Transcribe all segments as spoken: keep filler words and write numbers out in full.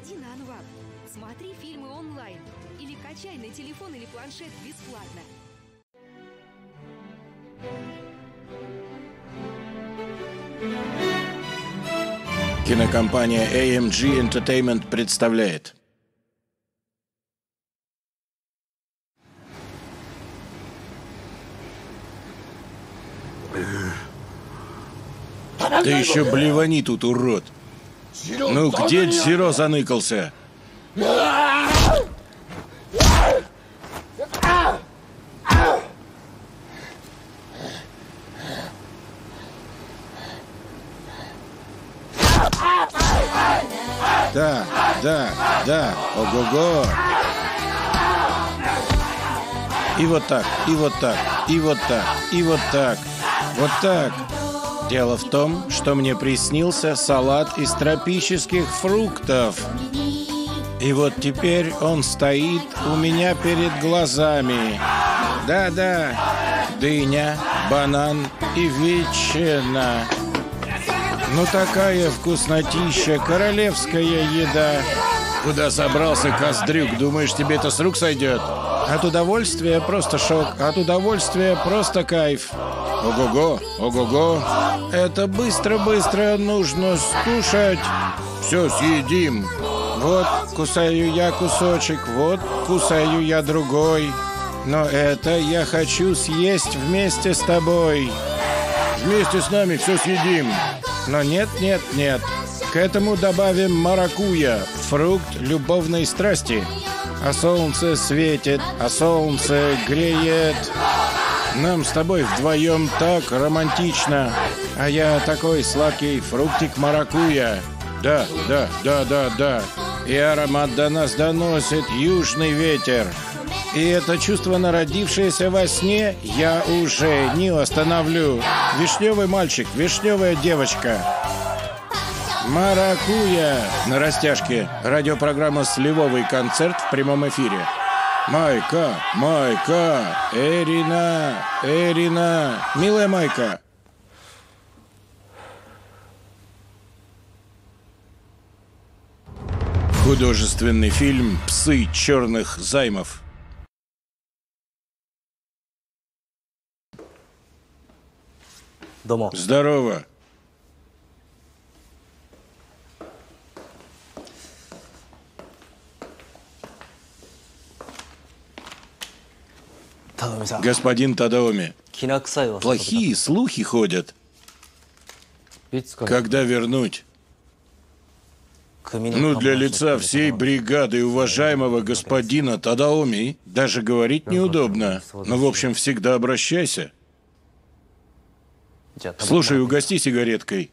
Заходи на Анвап, смотри фильмы онлайн или качай на телефон или планшет бесплатно. Кинокомпания эй эм джи Entertainment представляет. Ты еще блевани тут, урод. Ну где Дзиро заныкался? Да, да, да, ого-го. И вот так, и вот так, и вот так, и вот так, вот так. Дело в том, что мне приснился салат из тропических фруктов. И вот теперь он стоит у меня перед глазами. Да-да, дыня, банан и ветчина. Ну такая вкуснотища, королевская еда. Куда собрался, Коздрюк? Думаешь, тебе это с рук сойдет? От удовольствия просто шок, от удовольствия просто кайф. Ого-го, ого-го. Это быстро-быстро нужно скушать. Все, съедим. Вот кусаю я кусочек, вот кусаю я другой. Но это я хочу съесть вместе с тобой. Вместе с нами все съедим. Но нет, нет, нет. К этому добавим маракуйя, фрукт любовной страсти. А солнце светит, а солнце греет. Нам с тобой вдвоем так романтично. А я такой сладкий фруктик маракуйя. Да, да, да, да, да. И аромат до нас доносит южный ветер. И это чувство, народившееся во сне, я уже не остановлю. Вишневый мальчик, вишневая девочка. Маракуйя. На растяжке. Радиопрограмма «Сливовый концерт» в прямом эфире. Майка, Майка, Эрина, Эрина, милая Майка. Художественный фильм «Псы черных займов». Дома. Здорово. Господин Тадаоми, плохие слухи ходят. Когда вернуть? Ну, для лица всей бригады уважаемого господина Тадаоми даже говорить неудобно. Но, в общем, всегда обращайся. Слушай, угости сигареткой.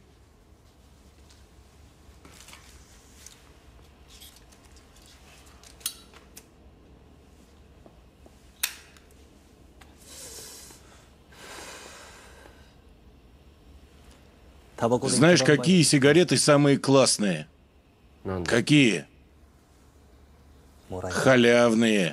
Знаешь, какие сигареты самые классные? Какие? Халявные.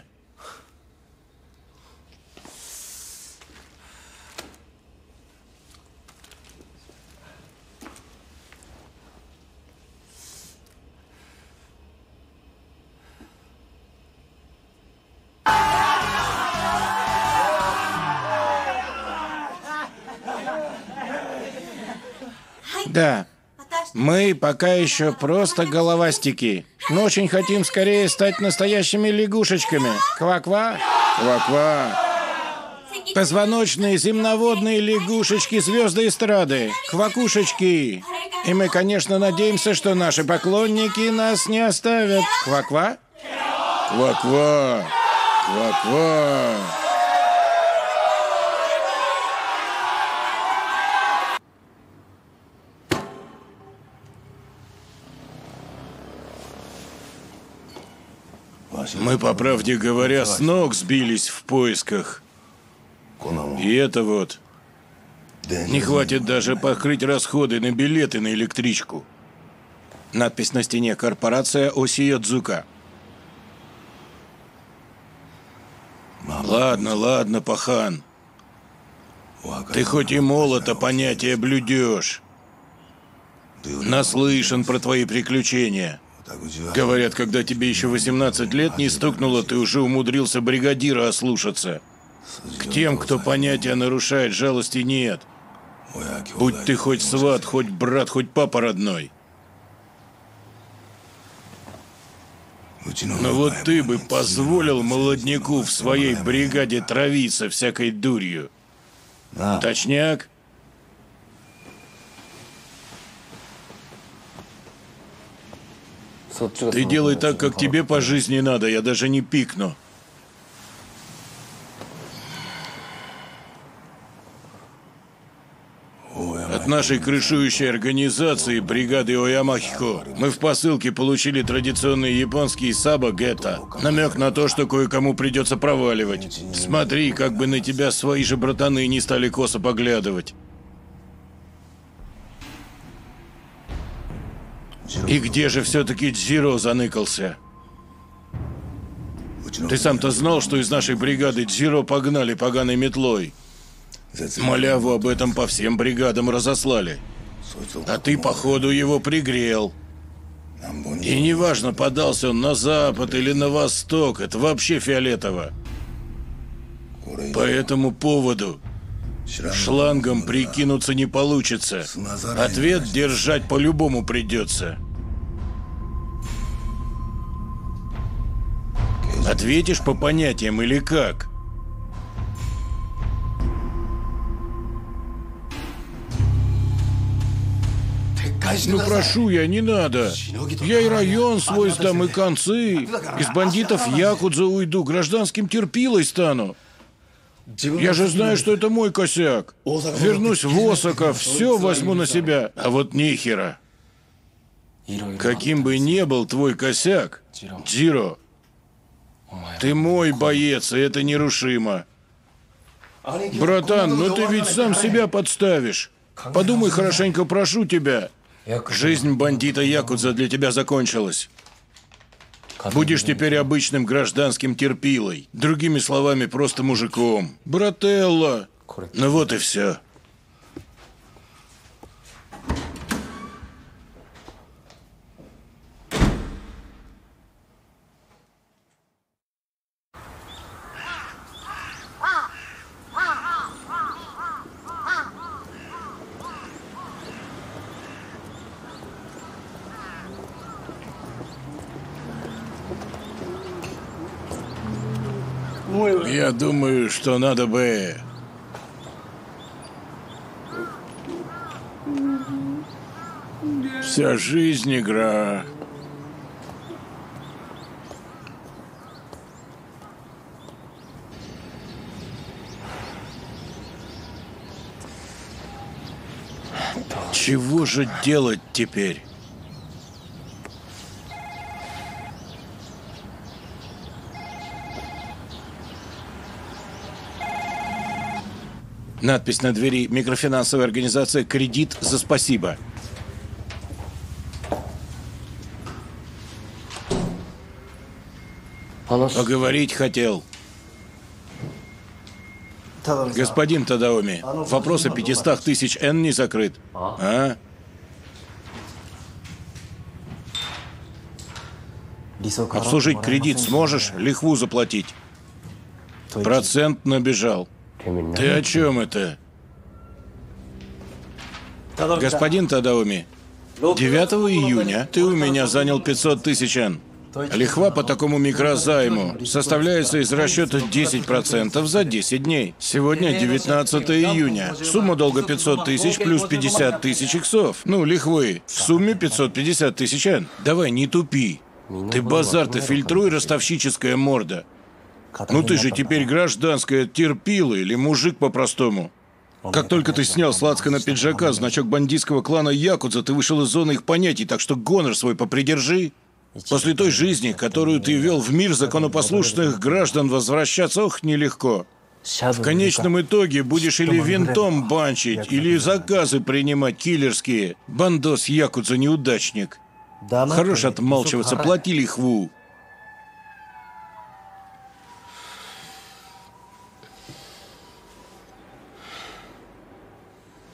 Да, мы пока еще просто головастики, но очень хотим скорее стать настоящими лягушечками. Ква-ква, ква-ква. Позвоночные земноводные лягушечки, звезды эстрады, квакушечки. И мы, конечно, надеемся, что наши поклонники нас не оставят. Ква-ква, ква-ква, ква-ква. Мы, по правде говоря, с ног сбились в поисках. И это вот... Не хватит даже покрыть расходы на билеты на электричку. Надпись на стене: корпорация Осиёдзука. Ладно, ладно, пахан. Ты хоть и молод, а понятия блюдешь. Наслышан про твои приключения. Говорят, когда тебе еще восемнадцать лет не стукнуло, ты уже умудрился бригадира ослушаться. К тем, кто понятия нарушает, жалости нет. Будь ты хоть сват, хоть брат, хоть папа родной. Но вот ты бы позволил молодняку в своей бригаде травиться всякой дурью. Точняк? Ты делай так, как тебе по жизни надо, я даже не пикну. От нашей крышующей организации, бригады Оямахико, мы в посылке получили традиционный японский саба гетто. Намек на то, что кое-кому придется проваливать. Смотри, как бы на тебя свои же братаны не стали косо поглядывать. И где же все-таки Джиро заныкался? Ты сам-то знал, что из нашей бригады Джиро погнали поганой метлой? Маляву об этом по всем бригадам разослали. А ты, походу, его пригрел. И неважно, подался он на запад или на восток, это вообще фиолетово. По этому поводу шлангом прикинуться не получится. Ответ держать по-любому придется. Ответишь по понятиям или как? Ну прошу я, не надо. Я и район свой сдам, и концы. Из бандитов якудза уйду, гражданским терпилой стану. Я же знаю, что это мой косяк. Вернусь в Осака, все возьму на себя. А вот нихера. Каким бы ни был твой косяк, Джиро, ты мой боец, и это нерушимо. Братан, ну ты ведь сам себя подставишь. Подумай хорошенько, прошу тебя. Жизнь бандита якудза для тебя закончилась. Будешь теперь обычным гражданским терпилой. Другими словами, просто мужиком. Брателло. Ну вот и все. Я думаю, что надо бы... Вся жизнь игра. Чего же делать теперь? Надпись на двери: микрофинансовая организация «Кредит за спасибо». Поговорить хотел. Господин Тадаоми, вопрос о пятистах тысяч эн не закрыт. А? Обслужить кредит сможешь? Лихву заплатить? Процент набежал. Ты о чем это? Господин Тадаоми, девятого июня ты у меня занял пятьсот тысяч эн. Лихва по такому микрозайму составляется из расчета десять процентов за десять дней. Сегодня девятнадцатого июня. Сумма долга пятьсот тысяч плюс пятьдесят тысяч иксов. Ну, лихвы. В сумме пятьсот пятьдесят тысяч эн. Давай, не тупи. Ты базар-то фильтруй, ростовщическая морда. Ну ты же теперь гражданская терпила или мужик по-простому. Как только ты снял с лацкана пиджака значок бандитского клана Якудза, ты вышел из зоны их понятий, так что гонор свой попридержи. После той жизни, которую ты вел в мир законопослушных граждан, возвращаться, ох, нелегко. В конечном итоге будешь или винтом банчить, или заказы принимать киллерские. Бандос Якудза-неудачник. Хорош отмалчиваться, плати лихву.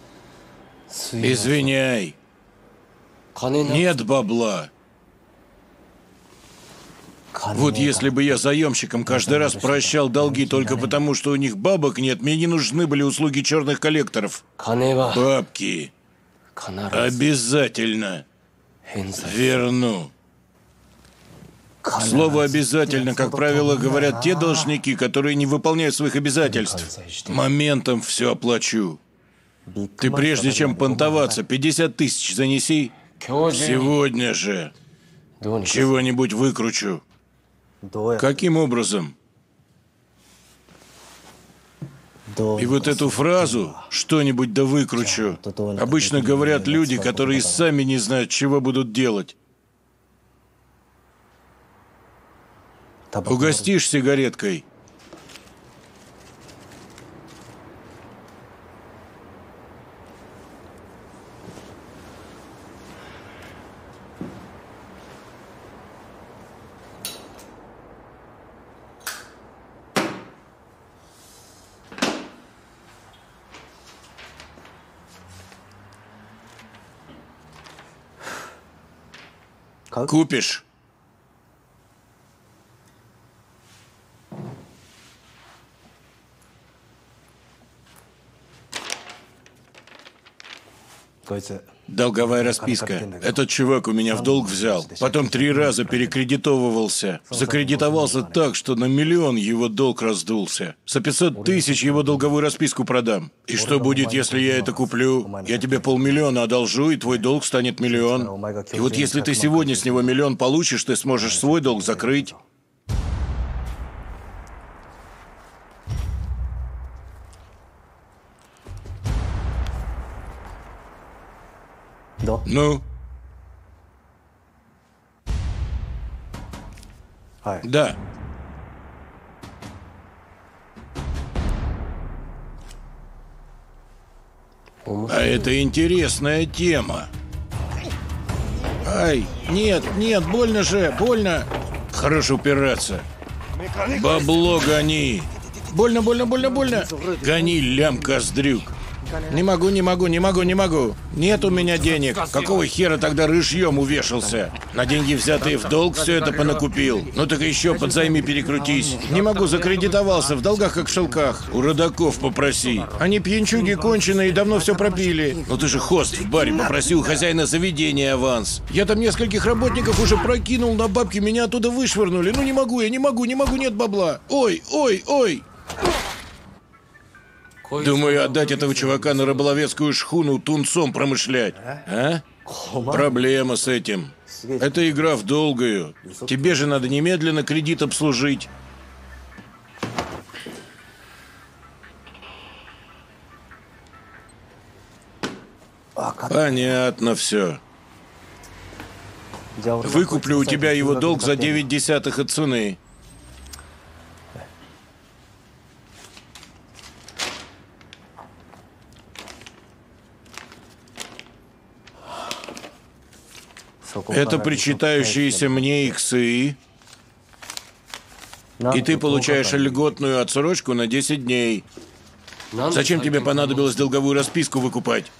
Извиняй. Нет бабла. Вот если бы я заемщикам каждый раз прощал долги только потому, что у них бабок нет, мне не нужны были услуги черных коллекторов. Бабки. Обязательно верну. Слово «обязательно», как правило, говорят те должники, которые не выполняют своих обязательств. Моментом все оплачу. Ты прежде чем понтоваться, пятьдесят тысяч занеси. Сегодня же чего-нибудь выкручу. Каким образом? И вот эту фразу «что-нибудь да выкручу» обычно говорят люди, которые сами не знают, чего будут делать. Угостишь сигареткой? Купишь? Долговая расписка. Этот чувак у меня в долг взял. Потом три раза перекредитовывался. Закредитовался так, что на миллион его долг раздулся. За пятьсот тысяч его долговую расписку продам. И что будет, если я это куплю? Я тебе полмиллиона одолжу, и твой долг станет миллион. И вот если ты сегодня с него миллион получишь, ты сможешь свой долг закрыть. Ну? Да. А это интересная тема. Ай, нет, нет, больно же, больно. Хорош упираться. Бабло гони. Больно, больно, больно, больно. Гони, лям-коздрюк. Не могу, не могу, не могу, не могу. Нет у меня денег. Какого хера тогда рыжьем увешался? На деньги, взятые в долг, все это понакупил. Ну так еще подзайми перекрутись. Не могу, закредитовался, в долгах как в шелках. У родаков попроси. Они пьянчуги конченые и давно все пропили. Ну ты же хост в баре, попроси у хозяина заведения аванс. Я там нескольких работников уже прокинул на бабки, меня оттуда вышвырнули. Ну не могу, я не могу, не могу, нет бабла. Ой, ой, ой. Думаю, отдать этого чувака на рыболовецкую шхуну тунцом промышлять. А? Проблема с этим. Это игра в долгую. Тебе же надо немедленно кредит обслужить. Понятно все. Выкуплю у тебя его долг за девять десятых от цены. Это причитающиеся мне иксы. И ты получаешь льготную отсрочку на десять дней. Зачем тебе понадобилось долговую расписку выкупать?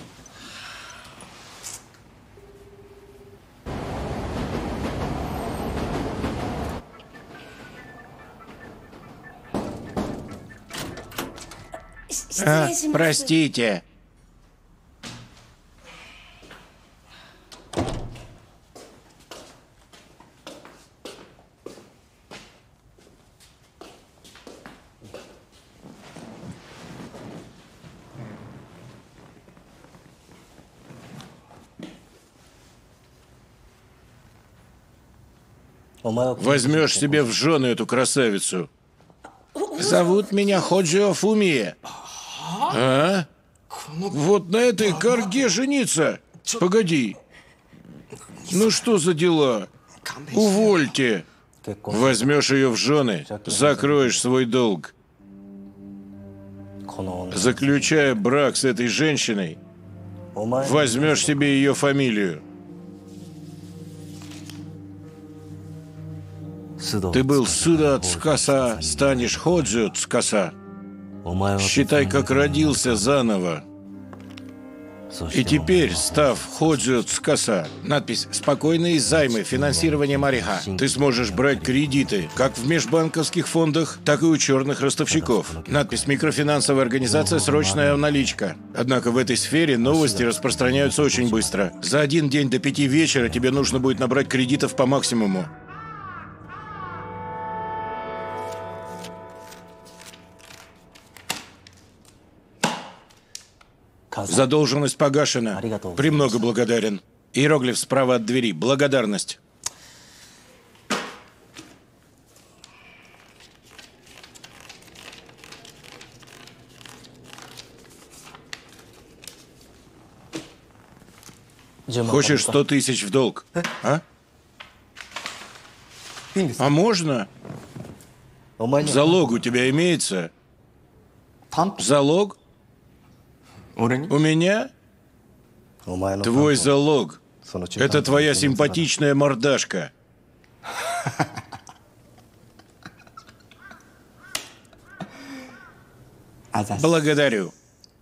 А, простите. Возьмешь себе в жены эту красавицу. Зовут меня Ходжио Фумие. А? Вот на этой карге жениться? Погоди. Ну что за дела? Увольте. Возьмешь ее в жены, закроешь свой долг. Заключая брак с этой женщиной, возьмешь себе ее фамилию. Ты был Суда Цкаса, станешь Ходжио Цкаса. Считай, как родился заново. И теперь, став Ходжио Цукаса, надпись «Спокойные займы, финансирование Мариха», ты сможешь брать кредиты как в межбанковских фондах, так и у черных ростовщиков. Надпись «Микрофинансовая организация, срочная наличка». Однако в этой сфере новости распространяются очень быстро. За один день до пяти вечера тебе нужно будет набрать кредитов по максимуму. Задолженность погашена. Премного благодарен. Иероглиф справа от двери. Благодарность. Хочешь сто тысяч в долг? А? А можно? Залог у тебя имеется? Залог? У меня? Твой залог. Это твоя симпатичная мордашка. Благодарю.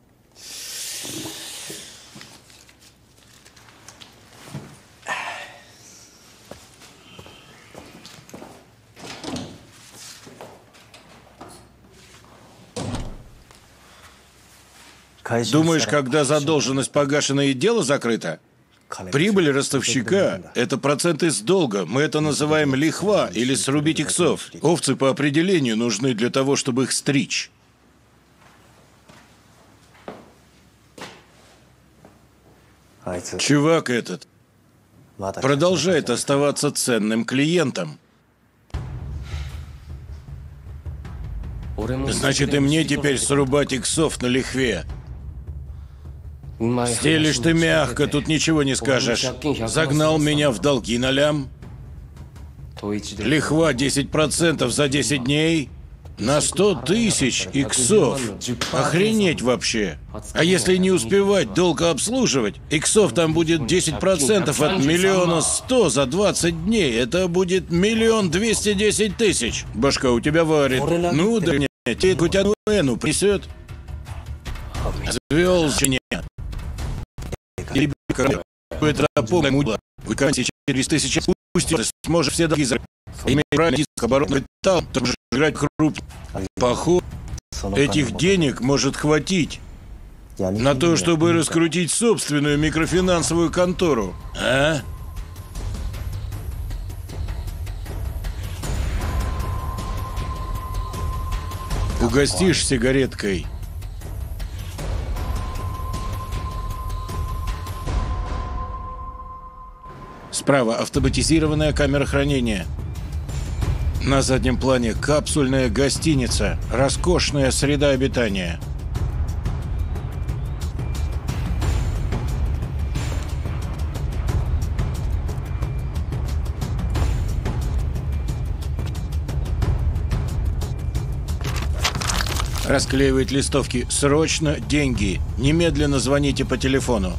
Думаешь, когда задолженность погашена и дело закрыто? Прибыль ростовщика – это проценты с долга. Мы это называем лихва или срубить иксов. Овцы по определению нужны для того, чтобы их стричь. Чувак этот продолжает оставаться ценным клиентом. Значит, и мне теперь срубать иксов на лихве. Стелишь ты мягко, тут ничего не скажешь. Загнал меня в долги на лям. Лихва десять процентов за десять дней. На сто тысяч иксов. Охренеть вообще. А если не успевать долго обслуживать, иксов там будет десять процентов от миллиона сто за двадцать дней. Это будет миллион двести десять тысяч. Башка у тебя варит. Ну да нет, тебе хотя бы Эну принесет. Звёлся нет. Или это помню, мудла. Выкатить через тысячи спуститься, сможешь все долги закрыть. Имея право диск оборотный металл, тоже играть крупно. Поход. Этих денег может хватить на то, чтобы раскрутить собственную микрофинансовую контору. А? Угостишь сигареткой? Справа автоматизированная камера хранения. На заднем плане капсульная гостиница, роскошная среда обитания. Расклеивает листовки. Срочно деньги. Немедленно звоните по телефону.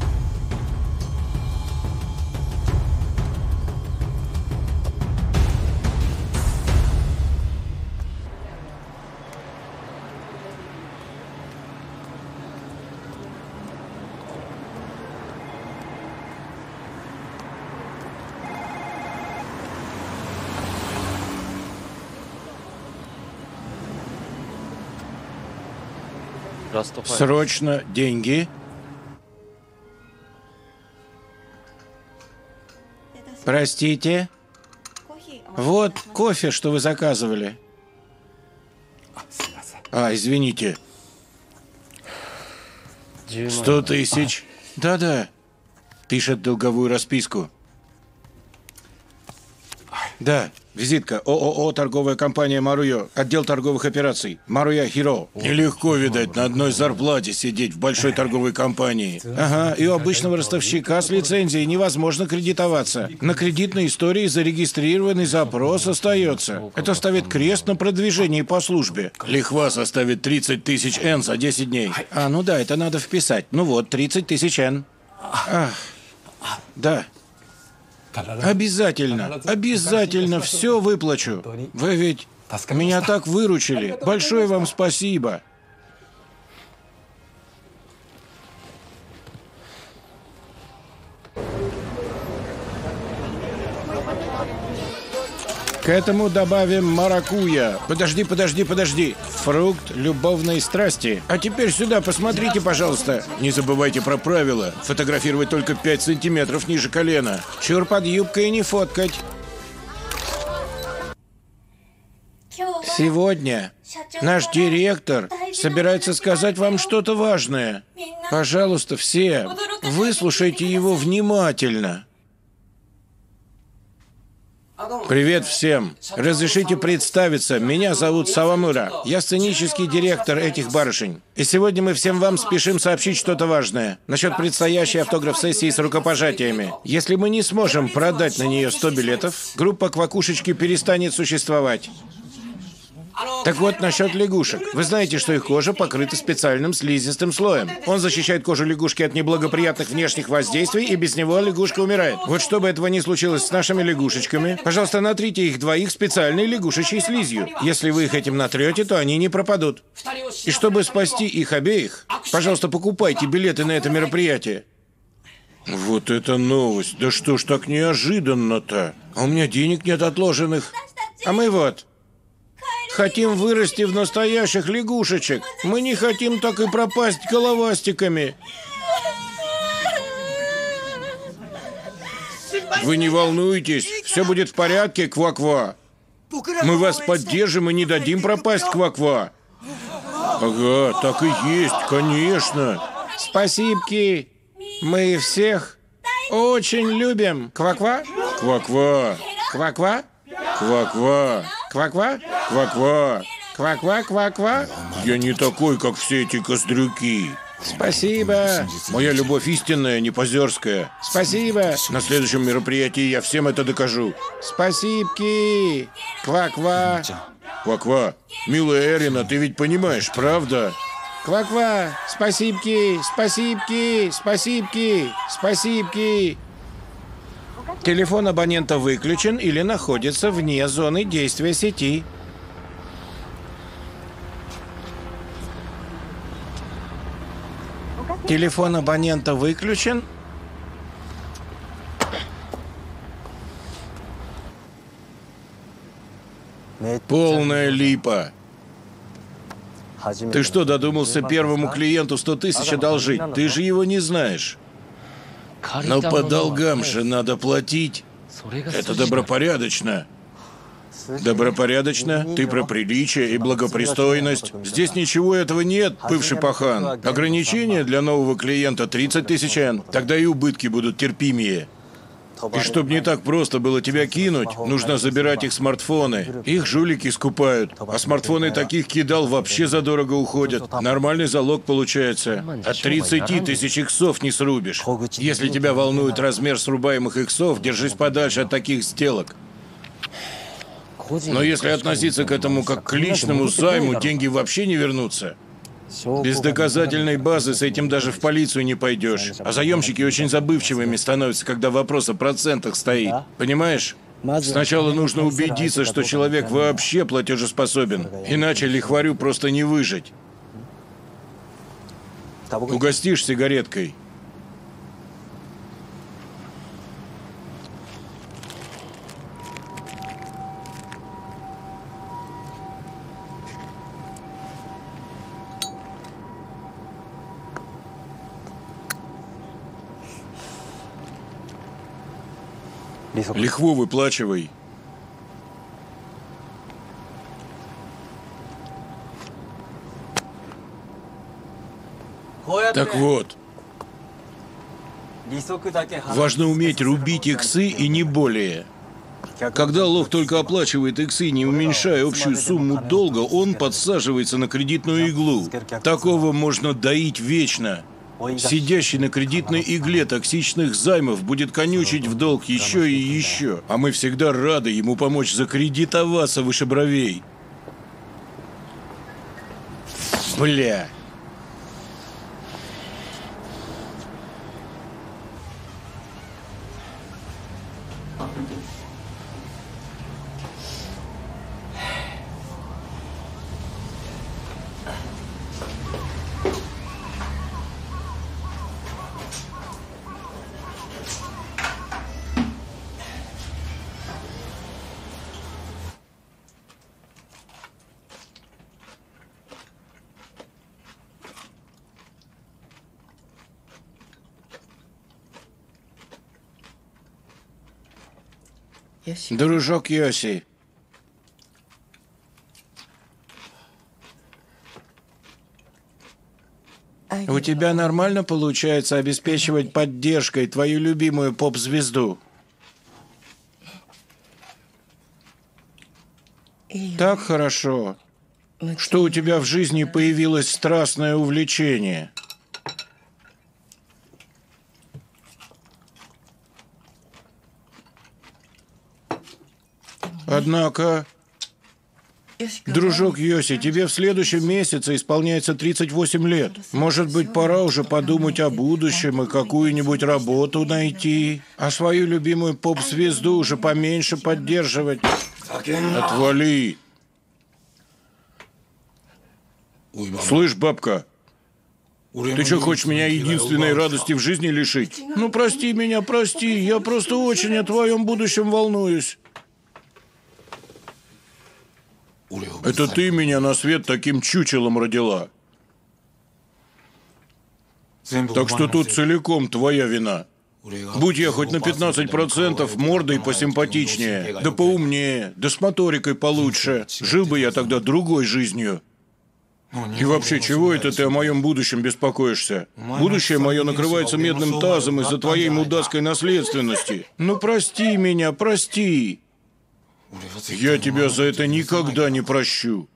Срочно деньги. Простите. Вот кофе, что вы заказывали. А, извините. Сто тысяч. Да-да. Пишет долговую расписку. Да, визитка. ООО «Торговая компания Маруйо». Отдел торговых операций. Маруя Хиро. Нелегко, видать, на одной зарплате сидеть в большой торговой компании. Ага, и у обычного ростовщика с лицензией невозможно кредитоваться. На кредитной истории зарегистрированный запрос остается. Это ставит крест на продвижении по службе. Лихва составит тридцать тысяч эн за десять дней. А, ну да, это надо вписать. Ну вот, тридцать тысяч эн. Ах, да. Обязательно, обязательно все выплачу. Вы ведь меня так выручили. Большое вам спасибо. К этому добавим маракуйя. Подожди, подожди, подожди. Фрукт любовной страсти. А теперь сюда, посмотрите, пожалуйста. Не забывайте про правила. Фотографировать только пять сантиметров ниже колена. Чур под юбкой не фоткать. Сегодня наш директор собирается сказать вам что-то важное. Пожалуйста, все, выслушайте его внимательно. Привет всем. Разрешите представиться. Меня зовут Савамура. Я сценический директор этих барышень. И сегодня мы всем вам спешим сообщить что-то важное насчет предстоящей автограф-сессии с рукопожатиями. Если мы не сможем продать на нее сто билетов, группа Квакушечки перестанет существовать. Так вот, насчет лягушек. Вы знаете, что их кожа покрыта специальным слизистым слоем. Он защищает кожу лягушки от неблагоприятных внешних воздействий, и без него лягушка умирает. Вот чтобы этого не случилось с нашими лягушечками, пожалуйста, натрите их двоих специальной лягушечьей слизью. Если вы их этим натрете, то они не пропадут. И чтобы спасти их обеих, пожалуйста, покупайте билеты на это мероприятие. Вот это новость. Да что ж так неожиданно-то? А у меня денег нет отложенных. А мы вот... хотим вырасти в настоящих лягушечек. Мы не хотим так и пропасть головастиками. Вы не волнуйтесь, все будет в порядке, Ква-Ква. Мы вас поддержим и не дадим пропасть, Ква-Ква. Ага, так и есть, конечно. Спасибки. Мы всех очень любим. Ква-Ква? Ква-Ква. Ква-Ква? Ква-Ква. Ква-Ква? Ква-Ква. Ква-Ква, ква-ква. Я не такой, как все эти коздрюки. Спасибо. Моя любовь истинная, не позерская. Спасибо. На следующем мероприятии я всем это докажу. Спасибки. Ква-ква. Ква-ква. Милая Эрина, ты ведь понимаешь, правда? Ква-ква. Спасибки. Спасибки. Спасибки. Спасибки. Телефон абонента выключен или находится вне зоны действия сети. Телефон абонента выключен. Полная липа. Ты что, додумался первому клиенту сто тысяч одолжить? Ты же его не знаешь. Но по долгам же надо платить. Это добропорядочно. Добропорядочно? Ты про приличие и благопристойность. Здесь ничего этого нет, бывший пахан. Ограничение для нового клиента тридцать тысяч йен. Тогда и убытки будут терпимее. И чтобы не так просто было тебя кинуть, нужно забирать их смартфоны. Их жулики скупают. А смартфоны таких кидал вообще задорого уходят. Нормальный залог получается. От тридцати тысяч иксов не срубишь. Если тебя волнует размер срубаемых иксов, держись подальше от таких сделок. Но если относиться к этому как к личному займу, деньги вообще не вернутся. Без доказательной базы с этим даже в полицию не пойдешь. А заемщики очень забывчивыми становятся, когда вопрос о процентах стоит. Понимаешь? Сначала нужно убедиться, что человек вообще платежеспособен. Иначе лихварю просто не выжить. Угостишь сигареткой? Лихву выплачивай. Так вот, важно уметь рубить иксы и не более. Когда лох только оплачивает иксы, не уменьшая общую сумму долга, он подсаживается на кредитную иглу. Такого можно доить вечно. Сидящий на кредитной игле токсичных займов будет конючить в долг еще и еще. А мы всегда рады ему помочь закредитоваться выше бровей. Бля. Дружок Йоси. У тебя нормально получается обеспечивать поддержкой твою любимую поп-звезду? Так хорошо, что у тебя в жизни появилось страстное увлечение. Однако, дружок Йоси, тебе в следующем месяце исполняется тридцать восемь лет. Может быть, пора уже подумать о будущем и какую-нибудь работу найти, а свою любимую поп-звезду уже поменьше поддерживать. Отвали! Слышь, бабка, ты что, хочешь меня единственной радости в жизни лишить? Ну, прости меня, прости, я просто очень о твоем будущем волнуюсь. Это ты меня на свет таким чучелом родила. Так что тут целиком твоя вина. Будь я хоть на пятнадцать процентов мордой посимпатичнее, да поумнее, да с моторикой получше, жил бы я тогда другой жизнью. И вообще, чего это ты о моем будущем беспокоишься? Будущее мое накрывается медным тазом из-за твоей мудацкой наследственности. Ну прости меня, прости. Я тебя за это никогда не прощу.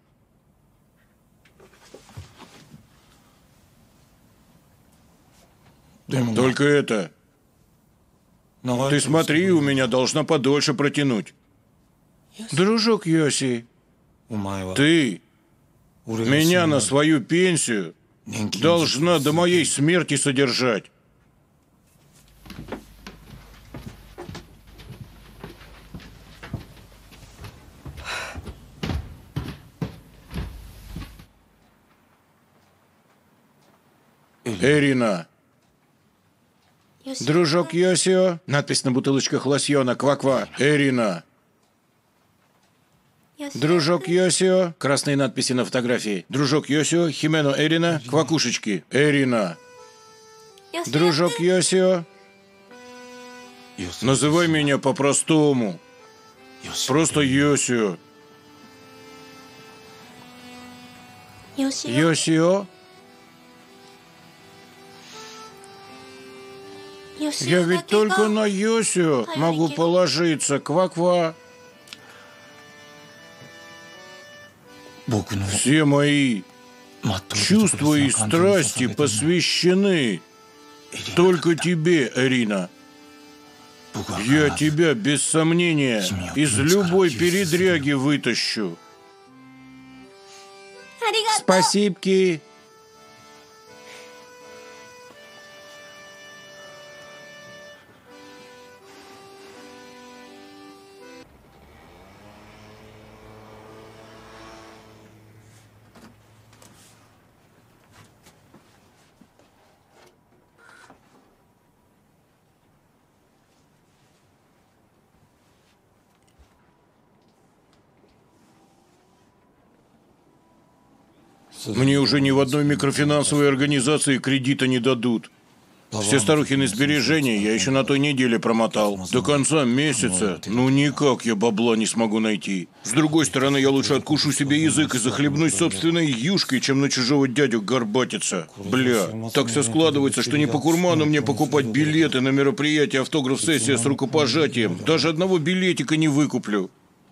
Только это... Ты смотри, у меня должна подольше протянуть. Дружок Йоси, ты меня на свою пенсию должна до моей смерти содержать. Эрина. Дружок Йосио. Надпись на бутылочках лосьона. Ква-ква. Эрина. Дружок Йосио. Красные надписи на фотографии. Дружок Йосио. Химено Эрина. Квакушечки. Эрина. Дружок Йосио. Называй меня по-простому. Просто Йосио. Йосио. Я ведь только на Йосио могу положиться. Ква-ква. Все мои чувства и страсти посвящены только тебе, Эрина. Я тебя, без сомнения, из любой передряги вытащу. Спасибки. Мне уже ни в одной микрофинансовой организации кредита не дадут. Все старухины сбережения я еще на той неделе промотал. До конца месяца, ну никак я бабла не смогу найти. С другой стороны, я лучше откушу себе язык и захлебнусь собственной юшкой, чем на чужого дядю горбатиться. Бля, так все складывается, что не по курману мне покупать билеты на мероприятие автограф-сессия с рукопожатием. Даже одного билетика не выкуплю.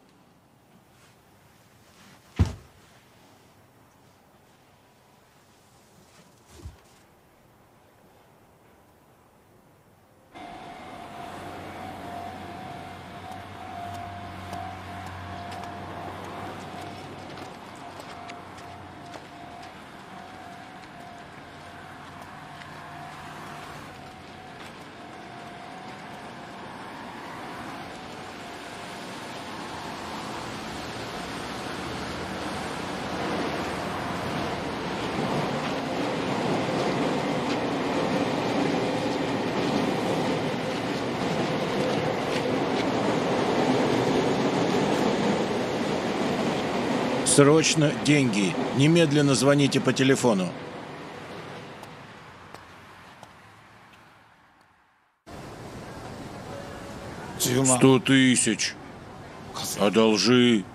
Срочно деньги. Немедленно звоните по телефону. Сто тысяч. Одолжи.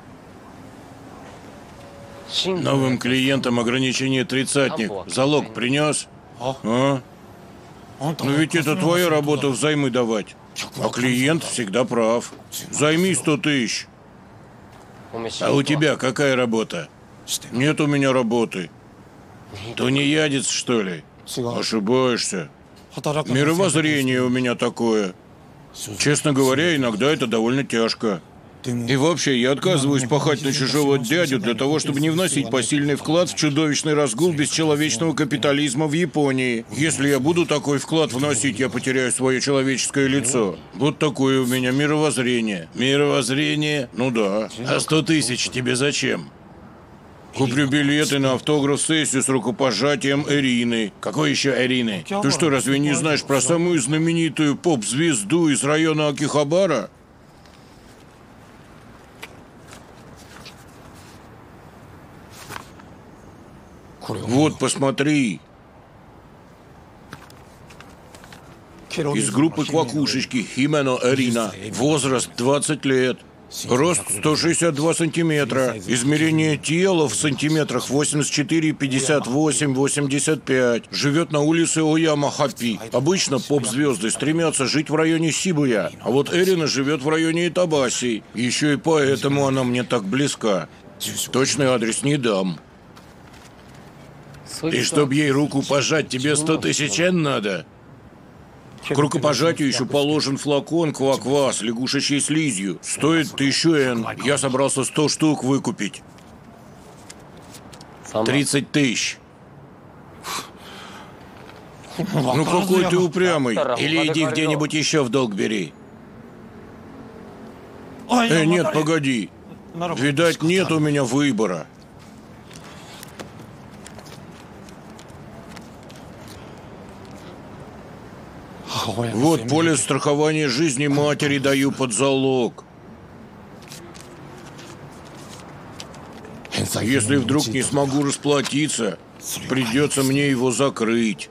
Новым клиентам ограничение тридцатник. Залог принес? А? Но ведь это твоя работа взаймы давать. А клиент всегда прав. Займи сто тысяч. А у тебя какая работа? Нет у меня работы. Тунеядец, что ли? Ошибаешься. Мировоззрение у меня такое. Честно говоря, иногда это довольно тяжко. И вообще, я отказываюсь пахать на чужого дядю для того, чтобы не вносить посильный вклад в чудовищный разгул бесчеловечного капитализма в Японии. Если я буду такой вклад вносить, я потеряю свое человеческое лицо. Вот такое у меня мировоззрение. Мировоззрение? Ну да. А сто тысяч тебе зачем? Куплю билеты на автограф-сессию с рукопожатием Эрины. Какой еще Эрины? Ты что, разве не знаешь про самую знаменитую поп-звезду из района Акихабара? Вот, посмотри. Из группы Квакушечки Химено Эрина. Возраст двадцать лет. Рост сто шестьдесят два сантиметра. Измерение тела в сантиметрах восемьдесят четыре, пятьдесят восемь, восемьдесят пять. Живет на улице Ояма-Хапи. Обычно поп-звезды стремятся жить в районе Сибуя. А вот Эрина живет в районе Итабаси. Еще и поэтому она мне так близка. Точный адрес не дам. И чтоб ей руку пожать, тебе сто тысяч ен надо? К рукопожатию еще положен флакон ква-ква с лягушечьей слизью. Стоит тысячу ен. Я собрался сто штук выкупить. тридцать тысяч. Ну какой ты упрямый. Или иди где-нибудь еще в долг бери. Э, нет, погоди. Видать, нет у меня выбора. Вот полис страхования жизни матери даю под залог. Если вдруг не смогу расплатиться, придется мне его закрыть.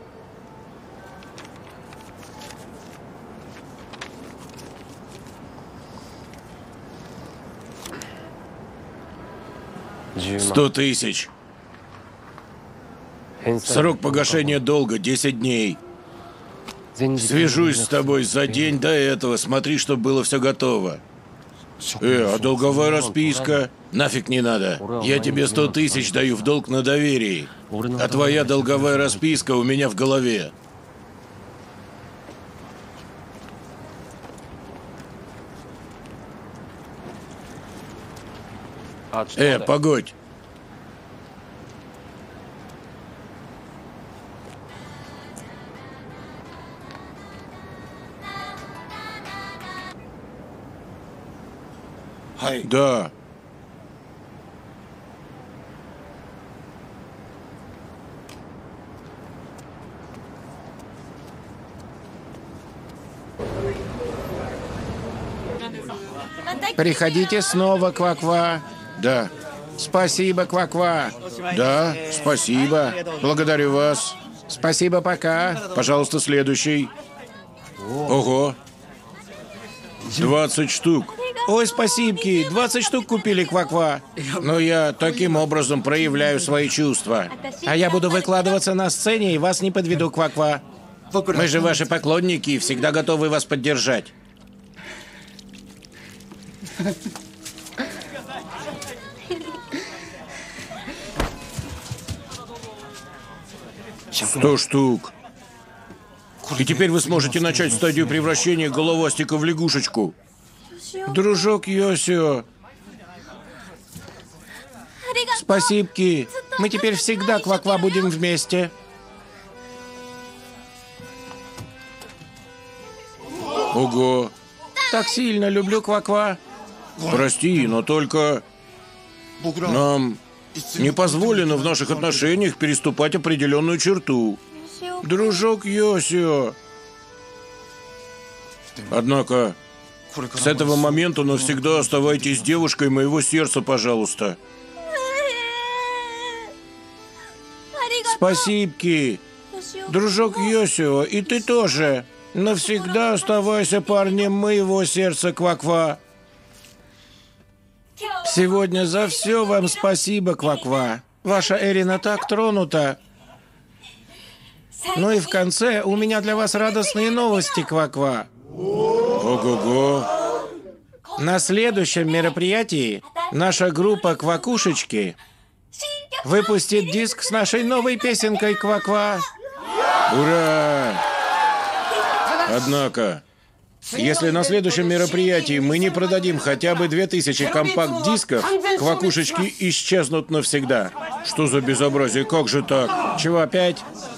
Сто тысяч. Срок погашения долга десять дней. Свяжусь с тобой за день до этого. Смотри, чтобы было все готово. Э, а долговая расписка? Нафиг не надо. Я тебе сто тысяч даю в долг на доверии. А твоя долговая расписка у меня в голове. Э, погодь. Да. Приходите снова, Ква-Ква. Да. Спасибо, Ква-Ква. Да, спасибо. Благодарю вас. Спасибо, пока. Пожалуйста, следующий. Ого. двадцать штук. Ой, спасибки, двадцать штук купили, Ква-Ква. Но я таким образом проявляю свои чувства. А я буду выкладываться на сцене и вас не подведу, Ква-Ква. Мы же ваши поклонники и всегда готовы вас поддержать. Сто штук. И теперь вы сможете начать стадию превращения головастика в лягушечку. Дружок Йосио. Спасибки. Мы теперь всегда, Ква-Ква, будем вместе. Ого. Так сильно люблю Ква-Ква. Прости, но только нам не позволено в наших отношениях переступать определенную черту. Дружок Йосио. Однако, с этого момента навсегда оставайтесь девушкой моего сердца, пожалуйста. Спасибки. Дружок Йосио, и ты тоже. Навсегда оставайся парнем моего сердца, Ква-Ква. Сегодня за все вам спасибо, Ква-Ква. Ваша Эрина так тронута. Ну и в конце у меня для вас радостные новости, Ква-Ква. Ого-го. На следующем мероприятии наша группа Квакушечки выпустит диск с нашей новой песенкой Ква-Ква. Ура! Однако, если на следующем мероприятии мы не продадим хотя бы две тысячи компакт-дисков, Квакушечки исчезнут навсегда. Что за безобразие? Как же так? Чего опять?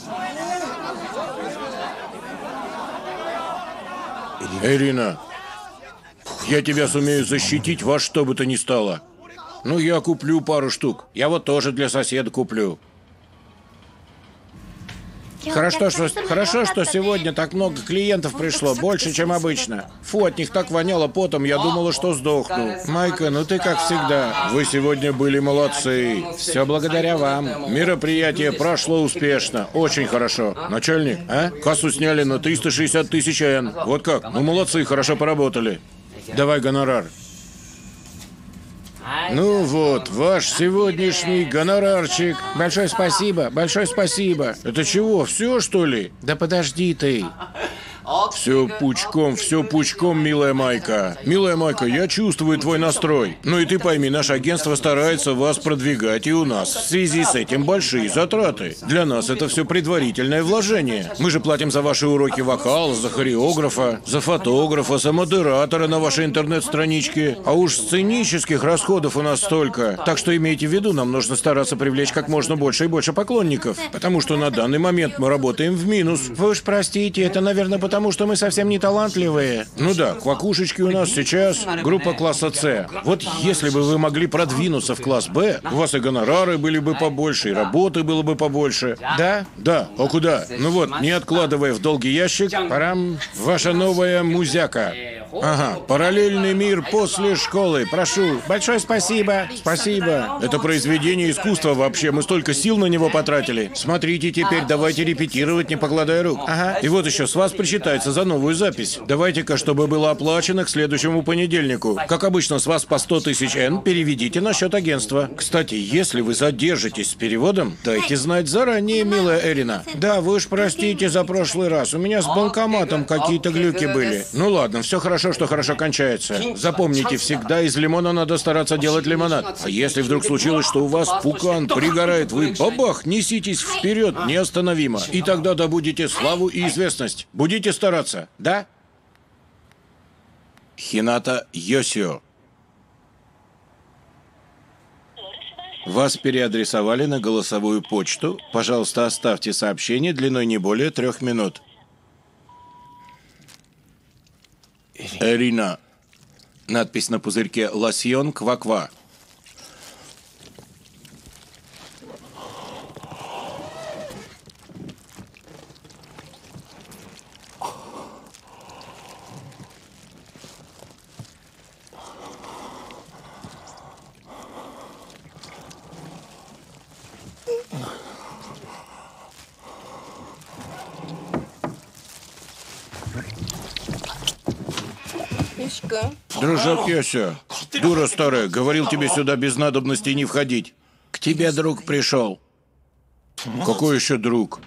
Эрина, я тебя сумею защитить во что бы то ни стало. Ну, я куплю пару штук. Я вот тоже для соседа куплю. Хорошо, что, хорошо, что сегодня так много клиентов пришло, больше, чем обычно. Фу, от них так воняло потом, я думала, что сдохну. Майка, ну ты как всегда. Вы сегодня были молодцы. Все благодаря вам. Мероприятие прошло успешно, очень хорошо. Начальник, а? Кассу сняли на триста шестьдесят тысяч йен. Вот как? Ну молодцы, хорошо поработали. Давай гонорар. Ну вот, ваш сегодняшний гонорарчик. Большое спасибо, большое спасибо. Это чего, все, что ли? Да подожди ты. Все пучком, все пучком, милая Майка. Милая Майка, я чувствую твой настрой. Ну и ты пойми, наше агентство старается вас продвигать, и у нас в связи с этим большие затраты. Для нас это все предварительное вложение. Мы же платим за ваши уроки вокала, за хореографа, за фотографа, за модератора на вашей интернет-страничке. А уж сценических расходов у нас столько. Так что имейте в виду, нам нужно стараться привлечь как можно больше и больше поклонников. Потому что на данный момент мы работаем в минус. Вы уж простите, это, наверное, потому Потому что мы совсем не талантливые. Ну да, Квакушечки у нас сейчас группа класса С. Вот если бы вы могли продвинуться в класс Б, у вас и гонорары были бы побольше, и работы было бы побольше. Да? Да. А куда? Ну вот, не откладывая в долгий ящик, парам, ваша новая музяка. Ага, параллельный мир после школы. Прошу. Большое спасибо. Спасибо. Это произведение искусства вообще. Мы столько сил на него потратили. Смотрите, теперь давайте репетировать, не покладая рук. Ага. И вот еще с вас причитается за новую запись. Давайте-ка, чтобы было оплачено к следующему понедельнику. Как обычно, с вас по сто тысяч йен переведите на счет агентства. Кстати, если вы задержитесь с переводом, дайте знать заранее, милая Эрина. Да, вы уж простите за прошлый раз. У меня с банкоматом какие-то глюки были. Ну ладно, все хорошо, что хорошо кончается. Запомните, всегда из лимона надо стараться делать лимонад. А если вдруг случилось, что у вас пукан пригорает, вы бабах, неситесь вперед неостановимо. И тогда добудете славу и известность. Будете стараться, да? Хината Йосио. Вас переадресовали на голосовую почту. Пожалуйста, оставьте сообщение длиной не более трех минут. Эрина. Надпись на пузырьке «Лосьон Ква-Ква». Дружок Йося, дура старая, говорил тебе сюда без надобности не входить. К тебе друг пришел. Какой еще друг?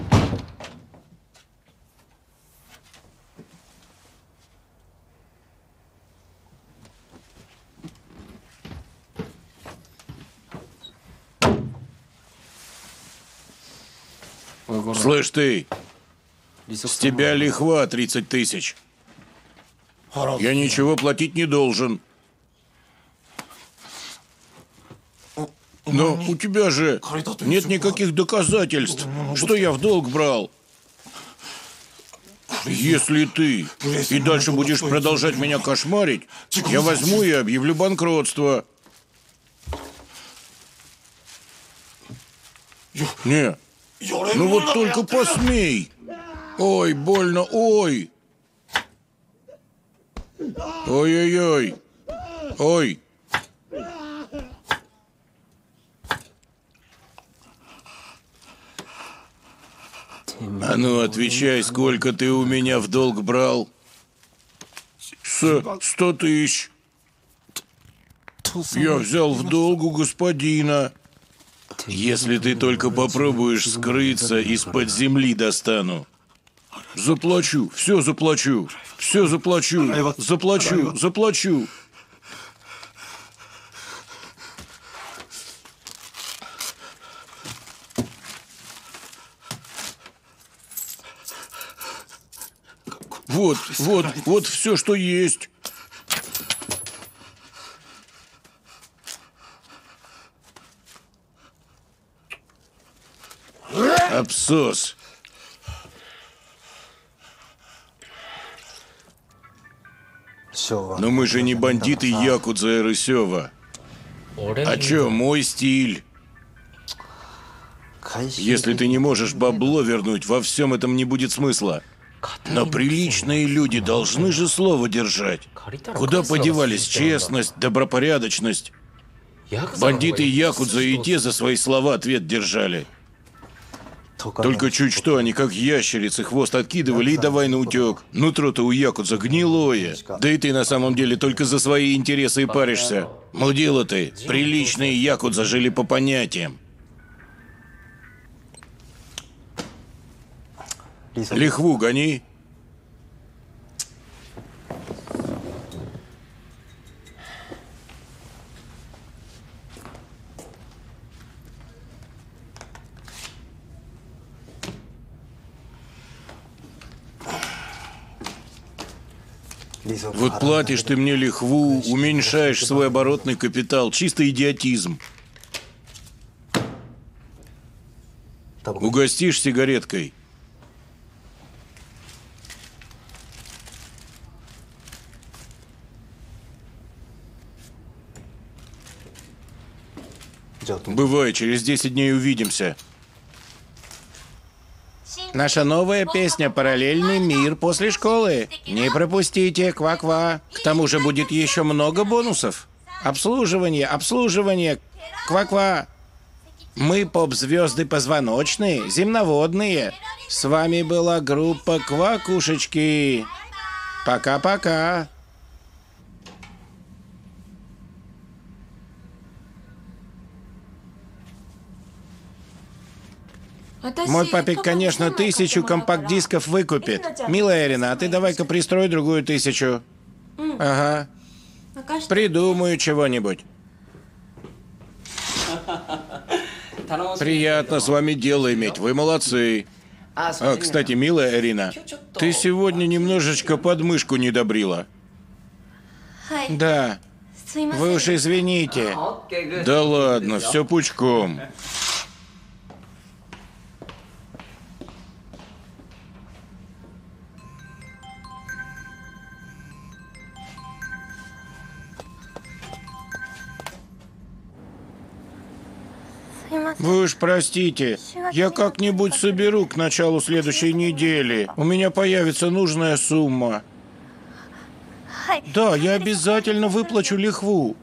Слышь ты, с тебя лихва тридцать тысяч. Я ничего платить не должен. Но у тебя же нет никаких доказательств, что я в долг брал. Если ты и дальше будешь продолжать меня кошмарить, я возьму и объявлю банкротство. Не, ну вот только посмей. Ой, больно, ой. Ой-ой-ой. Ой. А ну, отвечай, сколько ты у меня в долг брал? С сто тысяч. Я взял в долг у господина. Если ты только попробуешь скрыться, из-под земли достану. Заплачу, все заплачу, все заплачу, заплачу, заплачу. Вот, вот, вот все, что есть. Абсос. Но мы же не бандиты Якудза и Рысева. А чё, мой стиль? Если ты не можешь бабло вернуть, во всем этом не будет смысла. Но приличные люди должны же слово держать. Куда подевались честность, добропорядочность? Бандиты Якудза и те за свои слова ответ держали. Только чуть что, они как ящерицы хвост откидывали и давай наутек. Нутро-то у Якудза гнилое. Да и ты на самом деле только за свои интересы и паришься. Мудила ты, приличные Якудза жили по понятиям. Лихву гони. Вот платишь ты мне лихву, уменьшаешь свой оборотный капитал. Чистый идиотизм. Угостишь сигареткой? Бывай, через десять дней увидимся. Наша новая песня «Параллельный мир после школы». Не пропустите, ква-ква. К тому же будет еще много бонусов. Обслуживание, обслуживание, ква-ква. Мы поп-звезды позвоночные, земноводные. С вами была группа Квакушечки. Пока-пока. Мой папик, конечно, тысячу компакт-дисков выкупит. Милая Эрина, а ты давай-ка пристрой другую тысячу. Ага. Придумаю чего-нибудь. Приятно с вами дело иметь, вы молодцы. А, кстати, милая Эрина, ты сегодня немножечко подмышку не добрила. Да. Вы уж извините. Да ладно, все пучком. Вы уж простите, я как-нибудь соберу к началу следующей недели. У меня появится нужная сумма. Да, я обязательно выплачу лихву.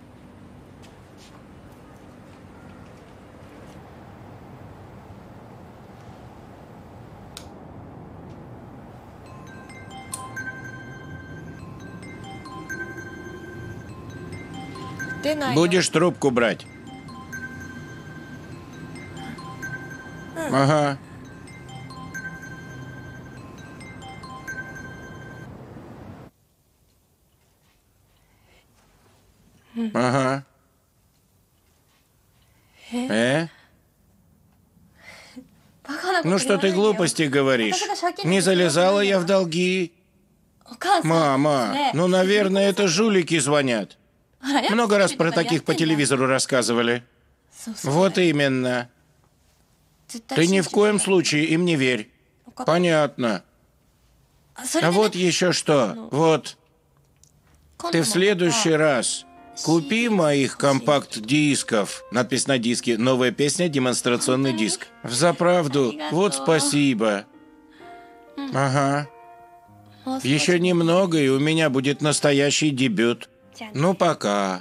Будешь трубку брать? Ага. Ага. Э? Ну что ты глупости говоришь? Не залезала я в долги. Мама, ну, наверное, это жулики звонят. Много раз про таких по телевизору рассказывали. Вот именно. Ты ни в коем случае им не верь. Понятно. А вот еще что. Вот. Ты в следующий раз купи моих компакт-дисков. Надпись на диске. Новая песня, демонстрационный диск. Взаправду. Вот спасибо. Ага. Еще немного, и у меня будет настоящий дебют. Ну, пока.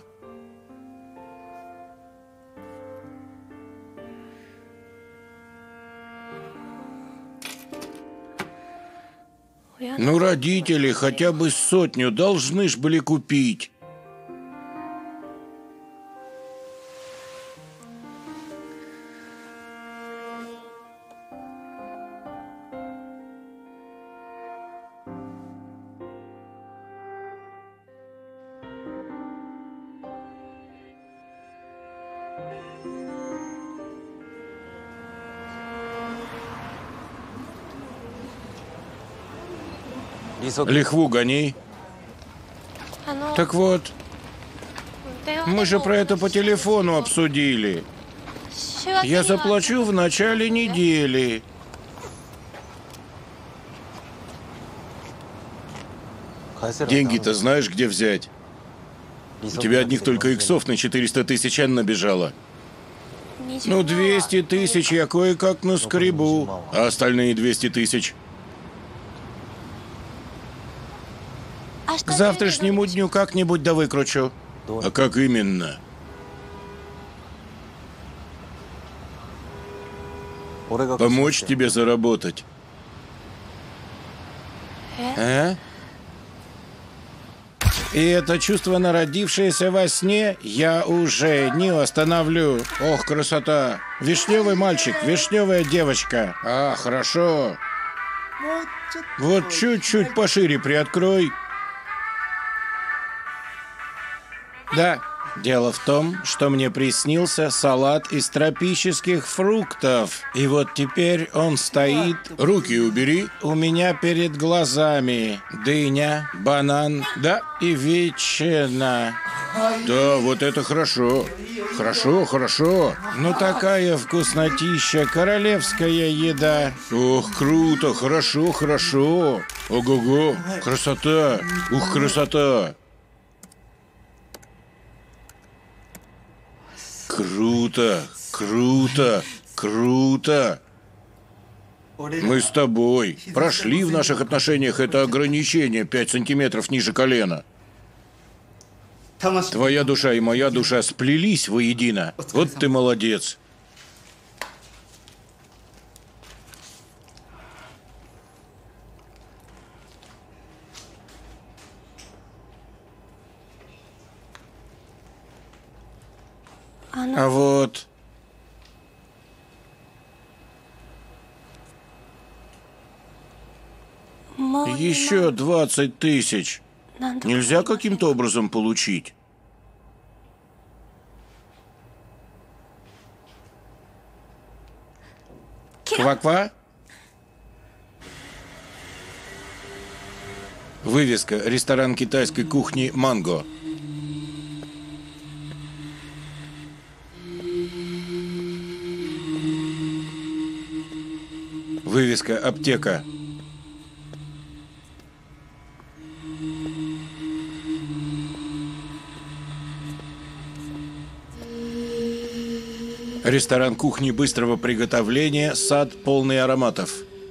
Ну, родители хотя бы сотню должны ж были купить. Лихву гони. Так вот, мы же про это по телефону обсудили. Я заплачу в начале недели. Деньги-то знаешь, где взять? У тебя одних только иксов на четыреста тысяч йен набежало. Ну, двести тысяч я кое-как наскребу, а остальные двести тысяч? К завтрашнему дню как-нибудь да выкручу. А как именно? Помочь тебе заработать. А? И это чувство, народившееся во сне, я уже не остановлю. Ох, красота! Вишневый мальчик, вишневая девочка. А, хорошо. Вот чуть-чуть пошире приоткрой. Да, дело в том, что мне приснился салат из тропических фруктов. И вот теперь он стоит... Руки убери. У меня перед глазами дыня, банан, да, и ветчина. Да, вот это хорошо. Хорошо, хорошо. Ну, такая вкуснотища, королевская еда. Ох, круто, хорошо, хорошо. Ого-го, красота. Ух, красота. Круто, круто, круто. Мы с тобой прошли в наших отношениях это ограничение пять сантиметров ниже колена. Твоя душа и моя душа сплелись воедино. Вот ты молодец. А вот... Еще двадцать тысяч. Нельзя каким-то образом получить? Ква-ква? Вывеска: ресторан китайской кухни «Манго». Вывеска: аптека. Ресторан кухни быстрого приготовления, сад полный ароматов.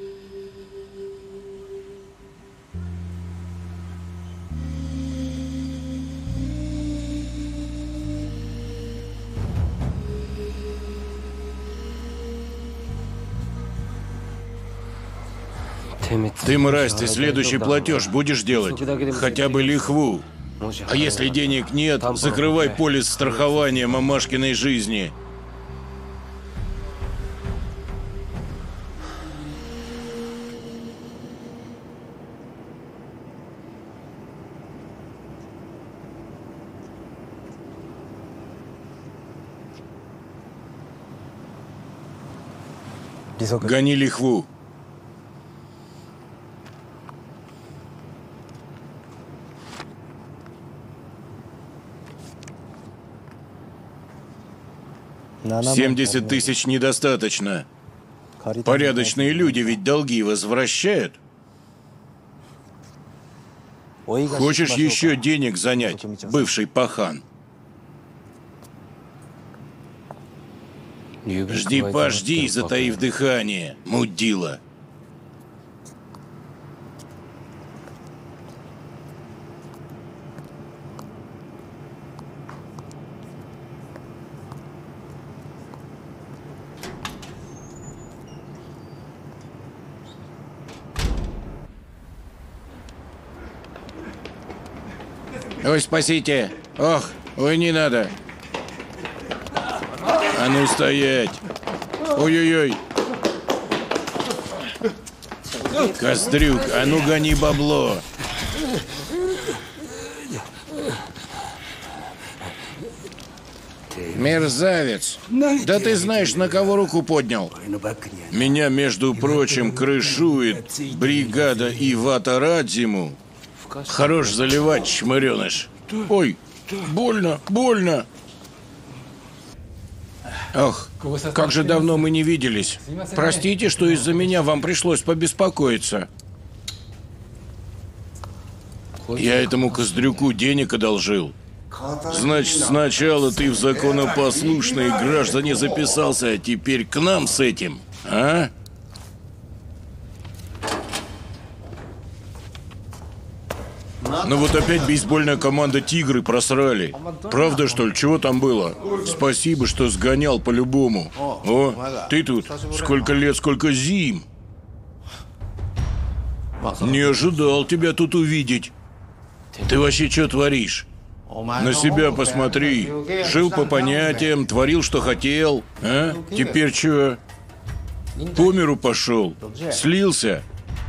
Ты, мразь, ты следующий платеж будешь делать? Хотя бы лихву. А если денег нет, закрывай полис страхования мамашкиной жизни. Гони лихву. семьдесят тысяч недостаточно. Порядочные люди ведь долги возвращают. Хочешь еще денег занять, бывший пахан? Жди, пожди, затаив дыхание, мудила. Ой, спасите! Ох, ой, не надо! А ну стоять! Ой-ой-ой! Кострюк, а ну гони бабло! Мерзавец. Да ты знаешь, на кого руку поднял? Меня, между прочим, крышует бригада Ивата Радзиму. Хорош заливать, чмыреныш. Ой, больно, больно. Ох, как же давно мы не виделись. Простите, что из-за меня вам пришлось побеспокоиться. Я этому Коздрюку денег одолжил. Значит, сначала ты в законопослушные граждане записался, а теперь к нам с этим, а? Ну вот опять бейсбольная команда «Тигры» просрали. Правда, что ли? Чего там было? Спасибо, что сгонял по-любому. О, ты тут сколько лет, сколько зим. Не ожидал тебя тут увидеть. Ты вообще что творишь? На себя посмотри. Жил по понятиям, творил, что хотел. А? Теперь что? По миру пошел? Слился?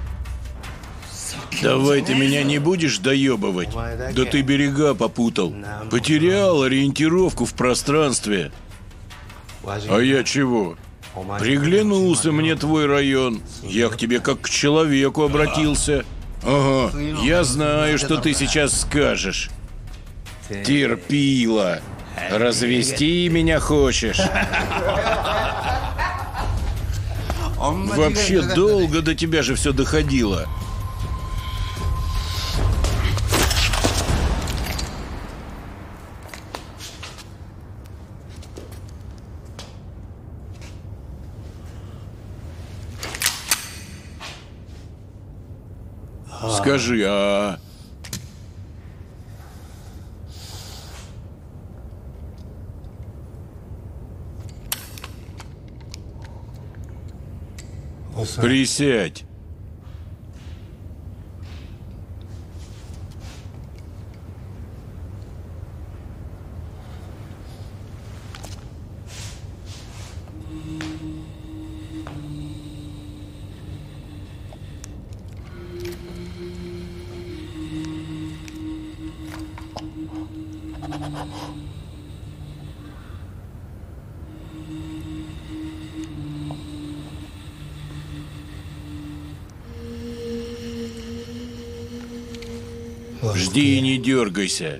Давай ты меня не будешь доебывать. Да ты берега попутал. Потерял ориентировку в пространстве. А я чего? Приглянулся мне твой район. Я к тебе как к человеку обратился. Ага, я знаю, что ты сейчас скажешь. Терпила. Развести меня хочешь? Вообще долго до тебя же все доходило. Скажи, а... Присядь. Жди и не дергайся.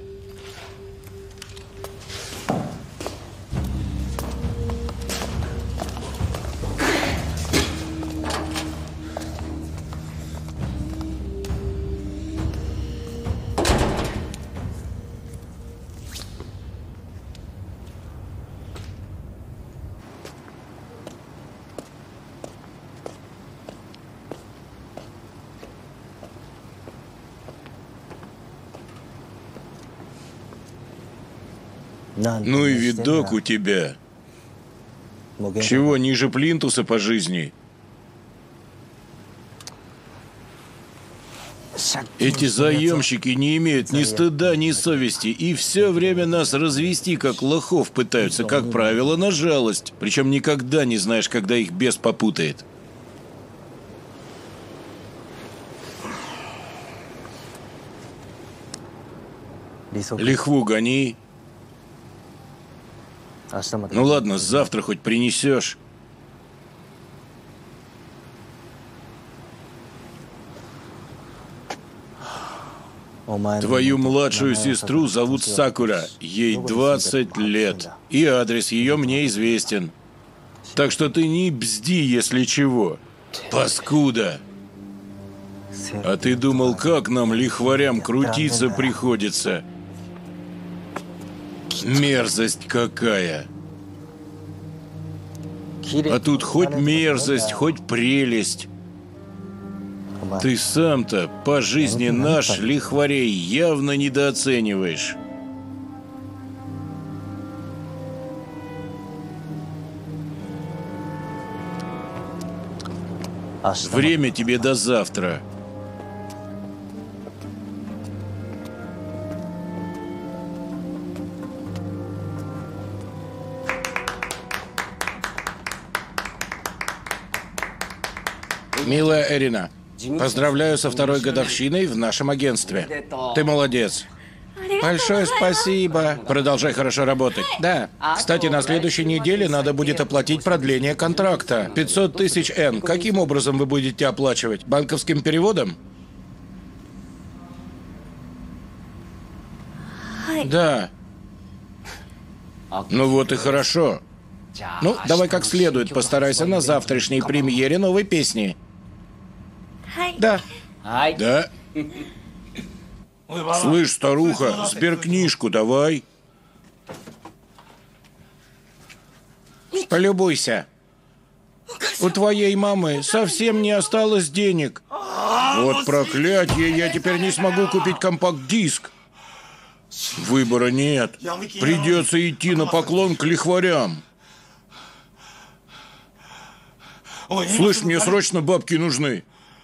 Ну и видок у тебя. Чего, ниже плинтуса по жизни? Эти заемщики не имеют ни стыда, ни совести, и все время нас развести, как лохов, пытаются, как правило, на жалость. Причем никогда не знаешь, когда их бес попутает. Лихву гони. Ну ладно, завтра хоть принесешь. Твою младшую сестру зовут Сакура. Ей двадцать лет. И адрес ее мне известен. Так что ты не бзди, если чего. Паскуда. А ты думал, как нам, лихварям, крутиться приходится? Мерзость какая. А тут хоть мерзость, хоть прелесть. Ты сам-то по жизни наш, лихварей, явно недооцениваешь. Время тебе до завтра. Милая Эрина, поздравляю со второй годовщиной в нашем агентстве. Ты молодец. Большое спасибо. Продолжай хорошо работать. Да. Кстати, на следующей неделе надо будет оплатить продление контракта. пятьсот тысяч Н. Каким образом вы будете оплачивать? Банковским переводом? Да. Ну вот и хорошо. Ну, давай как следует постарайся на завтрашней премьере новой песни. Да. Да. Слышь, старуха, сберкнижку давай. Полюбуйся. У твоей мамы совсем не осталось денег. Вот проклятие, я теперь не смогу купить компакт-диск. Выбора нет. Придется идти на поклон к лихварям. Слышь, мне срочно бабки нужны.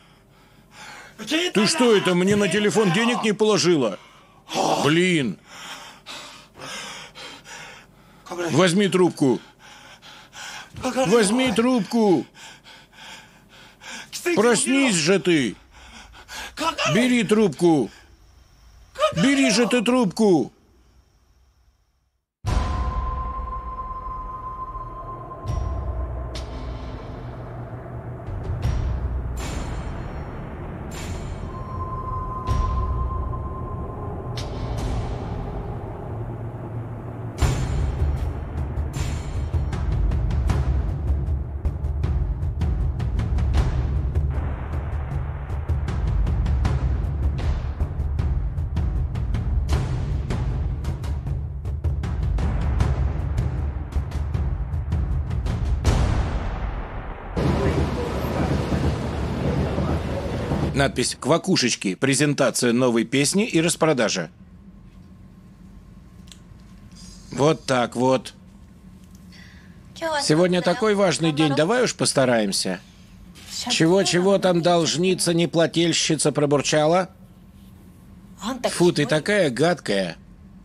Ты что это, мне на телефон денег не положила? Блин. Возьми трубку. Возьми трубку. Проснись же ты. Бери трубку. Бери же ты трубку. Надпись «Квакушечки. Презентация новой песни и распродажа». Вот так вот. Сегодня такой важный день, давай уж постараемся. Чего-чего там должница, неплательщица пробурчала? Фу, ты такая гадкая.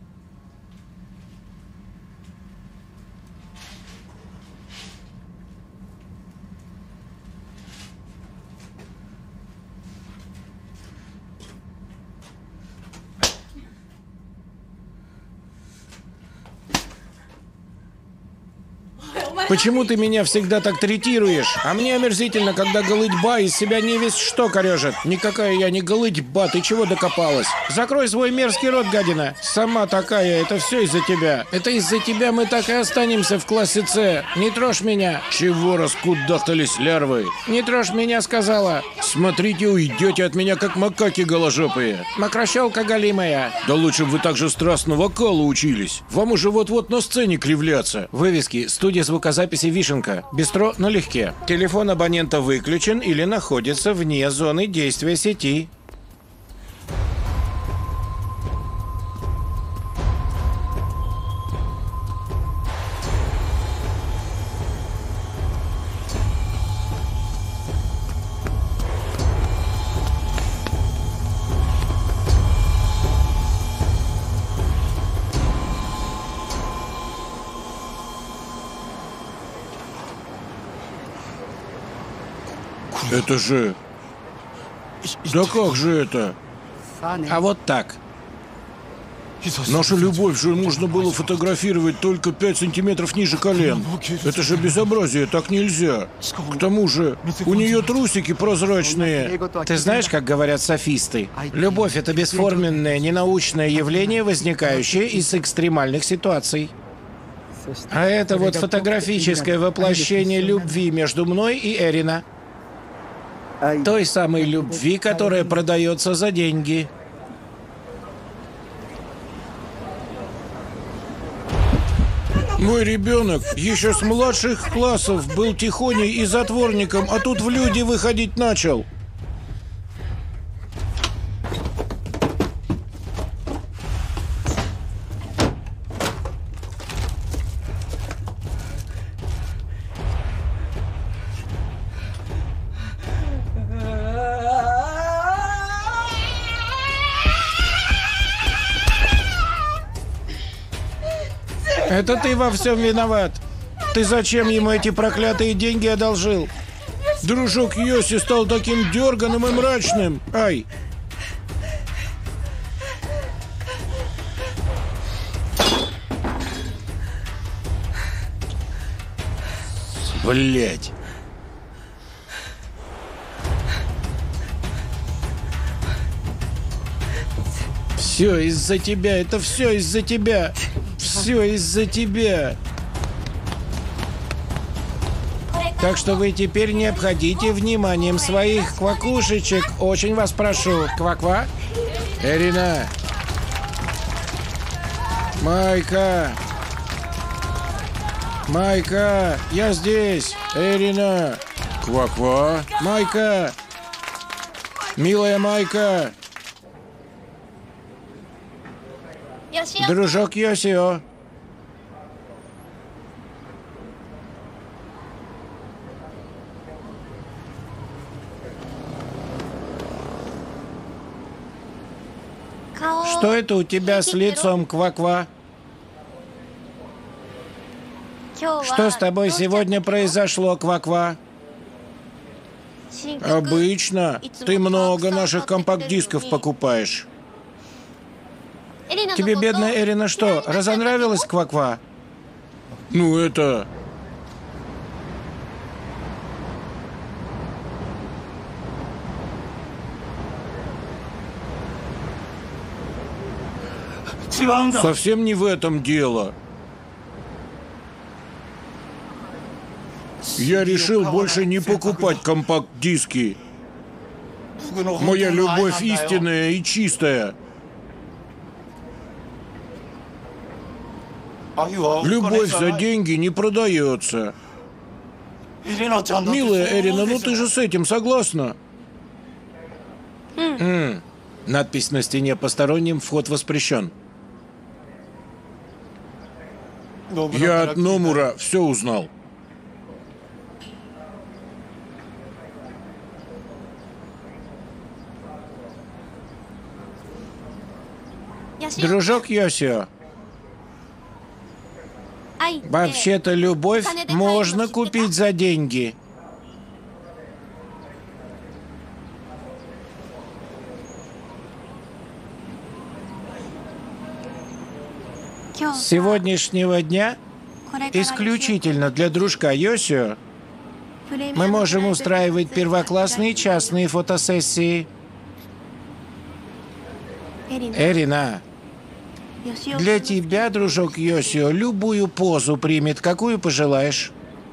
Почему ты меня всегда так третируешь? А мне омерзительно, когда голытьба из себя не весь что корежит. Никакая я не голытьба, ты чего докопалась? Закрой свой мерзкий рот, гадина. Сама такая, это все из-за тебя. Это из-за тебя мы так и останемся в классе С. Не трожь меня. Чего раскудахтались лярвы? Не трожь меня, сказала. Смотрите, уйдете от меня, как макаки голожопые. Мокрощелка голимая. Да лучше бы вы так же страстно вокалу учились. Вам уже вот-вот на сцене кривляться. Вывески. Студия звукозаписи «Вишенка». Бистро налегке. Телефон абонента выключен или находится вне зоны действия сети. Это же... Да как же это? А вот так. Нашу любовь же нужно было фотографировать только пять сантиметров ниже колен. Это же безобразие, так нельзя. К тому же, у нее трусики прозрачные. Ты знаешь, как говорят софисты? Любовь — это бесформенное, ненаучное явление, возникающее из экстремальных ситуаций. А это вот фотографическое воплощение любви между мной и Эрина. Той самой любви, которая продается за деньги. Мой ребенок еще с младших классов был тихоней и затворником, а тут в люди выходить начал. Это ты во всем виноват. Ты зачем ему эти проклятые деньги одолжил? Дружок Йоси стал таким дерганым и мрачным. Ай. Блять. Все из-за тебя, это все из-за тебя. Все из-за тебя. Так что вы теперь не обходите вниманием своих квакушечек. Очень вас прошу. Ква-ква. Эрина. Майка. Майка. Я здесь. Эрина. Ква-ква. Майка. Милая Майка. Дружок Йосио. Что это у тебя с лицом, Ква-ква? Что с тобой сегодня произошло, Ква-ква? Обычно. Ты много наших компакт-дисков покупаешь. Тебе, бедная Эрина, что, разонравилась, Ква-ква? Ну это... Совсем не в этом дело. Я решил больше не покупать компакт-диски. Моя любовь истинная и чистая. Любовь за деньги не продается. Милая Эрина, ну ты же с этим согласна? М. Надпись на стене: посторонним вход воспрещен. Я от Номура все узнал. Дружок Йосио. Вообще-то любовь можно купить за деньги. С сегодняшнего дня, исключительно для дружка Йосио, мы можем устраивать первоклассные частные фотосессии. Эрина, для тебя, дружок Йосио, любую позу примет, какую пожелаешь.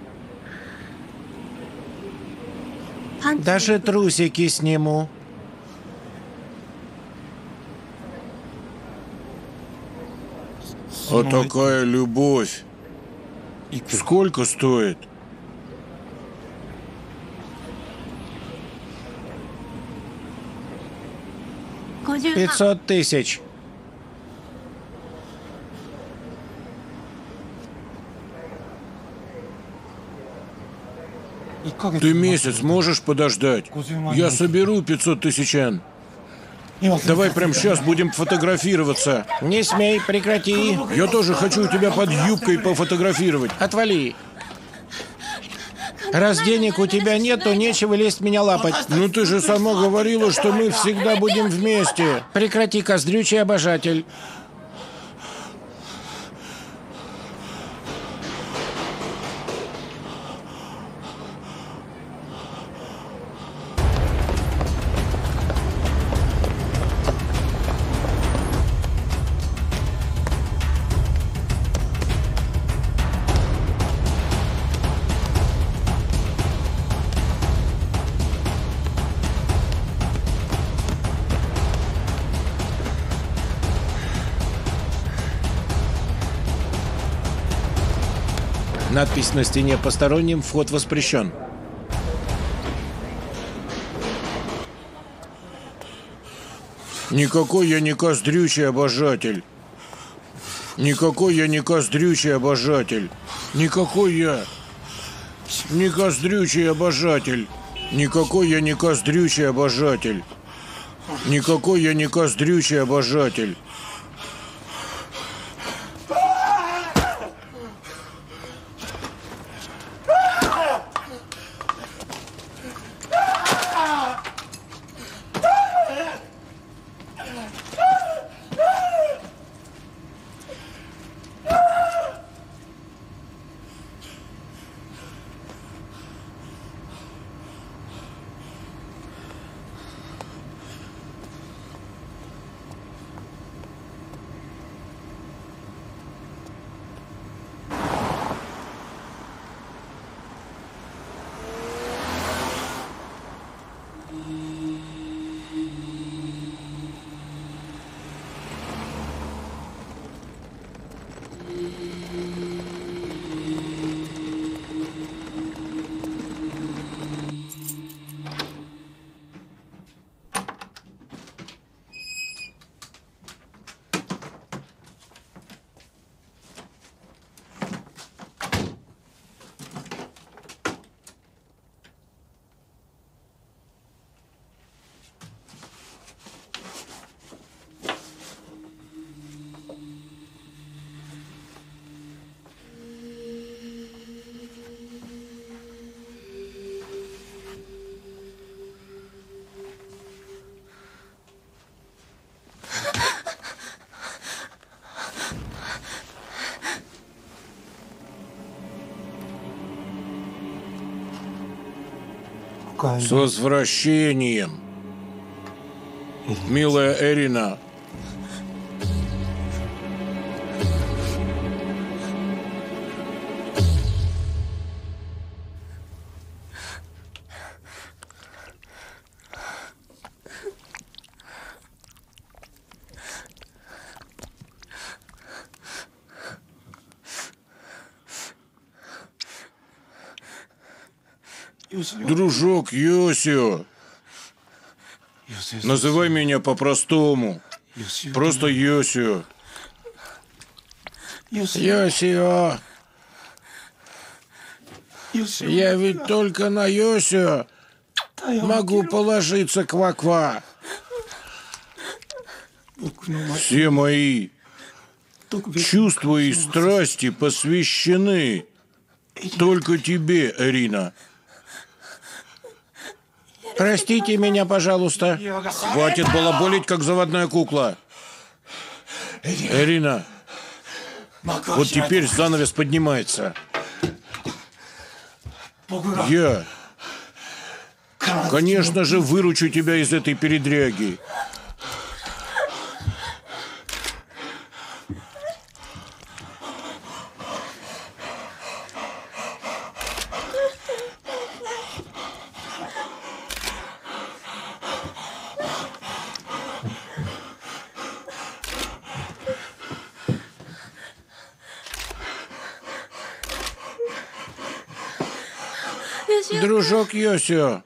Даже трусики сниму. А такая любовь. Сколько стоит? Пятьсот тысяч. Ты месяц можешь подождать? Я соберу пятьсот тысяч йен. Давай прямо сейчас будем фотографироваться. Не смей, прекрати. Я тоже хочу у тебя под юбкой пофотографировать. Отвали. Раз денег у тебя нет, то нечего лезть меня лапать. Ну ты же сама говорила, что мы всегда будем вместе. Прекрати, коздрючий обожатель. Надпись на стене: посторонним вход воспрещен. Никакой я не коздрючий обожатель. Никакой я не коздрючий обожатель. Никакой я не коздрючий обожатель. Никакой я не коздрючий обожатель. Никакой я не коздрючий обожатель. С возвращением, милая Эрина. Дружок Йосио. Называй меня по-простому. Просто Йосио. Йосио. Я ведь только на Йосио могу положиться, Ква-Ква. Все мои чувства и страсти посвящены только тебе, Эрина. Простите меня, пожалуйста. Хватит балаболить, как заводная кукла. Эрина, вот теперь занавес поднимается. Я, конечно же, выручу тебя из этой передряги. Дружок Йосио,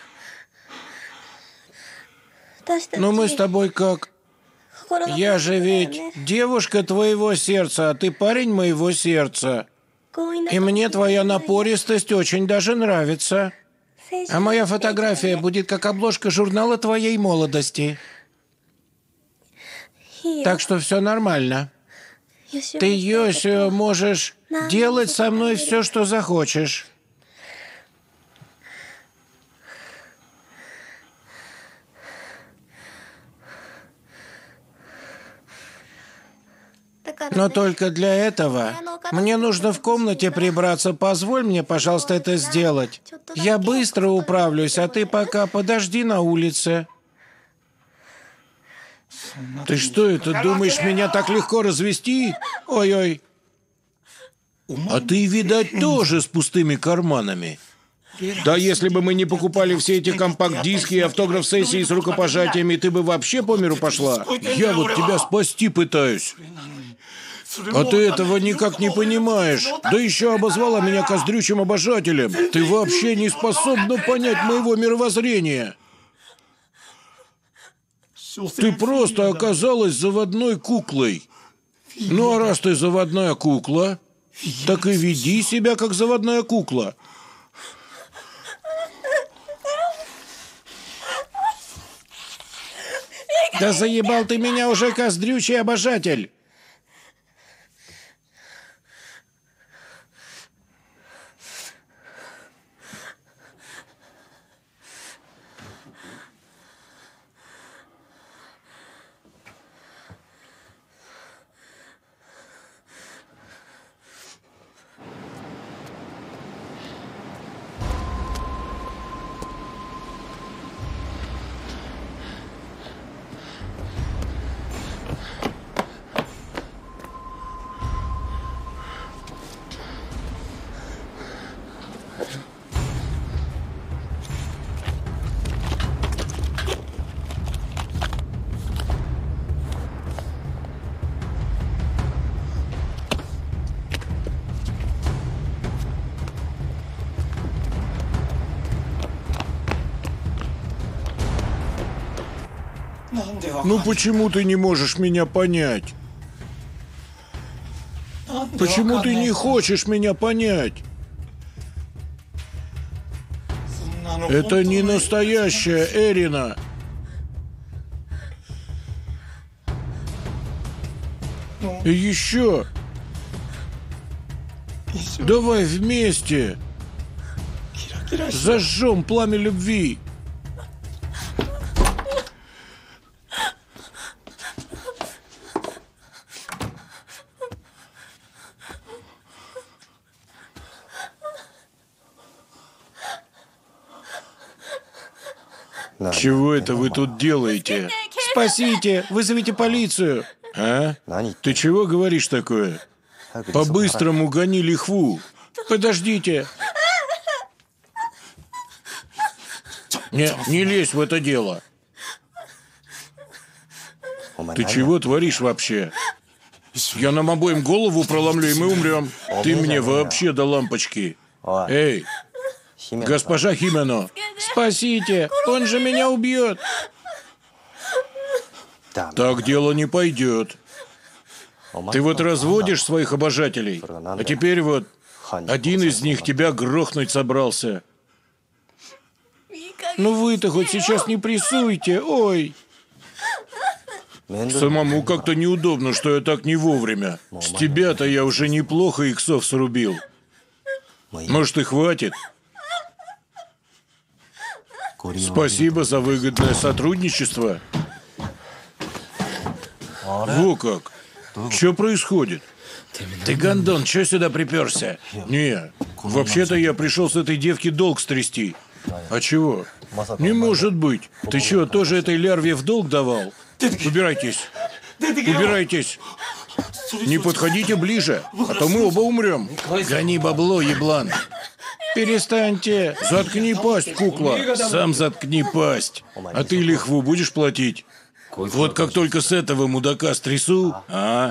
ну мы с тобой как? Я же ведь девушка твоего сердца, а ты парень моего сердца. И мне твоя напористость очень даже нравится. А моя фотография будет как обложка журнала твоей молодости. Так что все нормально. Ты, Йосио, можешь делать со мной все, что захочешь. Но только для этого мне нужно в комнате прибраться. Позволь мне, пожалуйста, это сделать. Я быстро управлюсь, а ты пока подожди на улице. Ты что это, думаешь, меня так легко развести? Ой-ой. А ты, видать, тоже с пустыми карманами. Да если бы мы не покупали все эти компакт-диски и автограф-сессии с рукопожатиями, ты бы вообще по миру пошла. Я вот тебя спасти пытаюсь. А ты этого никак не понимаешь. Да еще обозвала меня коздрючим обожателем. Ты вообще не способна понять моего мировоззрения. Ты просто оказалась заводной куклой. Ну а раз ты заводная кукла, так и веди себя как заводная кукла. Да заебал ты меня уже, коздрючий обожатель. Ну почему ты не можешь меня понять? Почему ты не хочешь меня понять? Это не настоящая Эрина. И еще. Давай вместе зажжем пламя любви. Чего это вы тут делаете? Спасите! Вызовите полицию! А? Ты чего говоришь такое? По-быстрому гони лихву! Подождите! Не, не лезь в это дело! Ты чего творишь вообще? Я нам обоим голову проломлю, и мы умрем. Ты мне вообще до лампочки. Эй, госпожа Химено, спасите, он же меня убьет. Так дело не пойдет. Ты вот разводишь своих обожателей, а теперь вот один из них тебя грохнуть собрался. Ну вы-то хоть сейчас не прессуйте, ой. Самому как-то неудобно, что я так не вовремя. С тебя-то я уже неплохо иксов срубил. Может, и хватит? Спасибо за выгодное сотрудничество. Во как! Что происходит? Ты, гондон, что сюда приперся? Не, вообще-то я пришел с этой девки долг стрясти. А чего? Не может быть. Ты что, тоже этой лярве в долг давал? Убирайтесь. Убирайтесь. Не подходите ближе, а то мы оба умрем. Гони бабло, еблан. Перестаньте. Заткни пасть, кукла. Сам заткни пасть. А ты лихву будешь платить? Вот как только с этого мудака стрясу, а?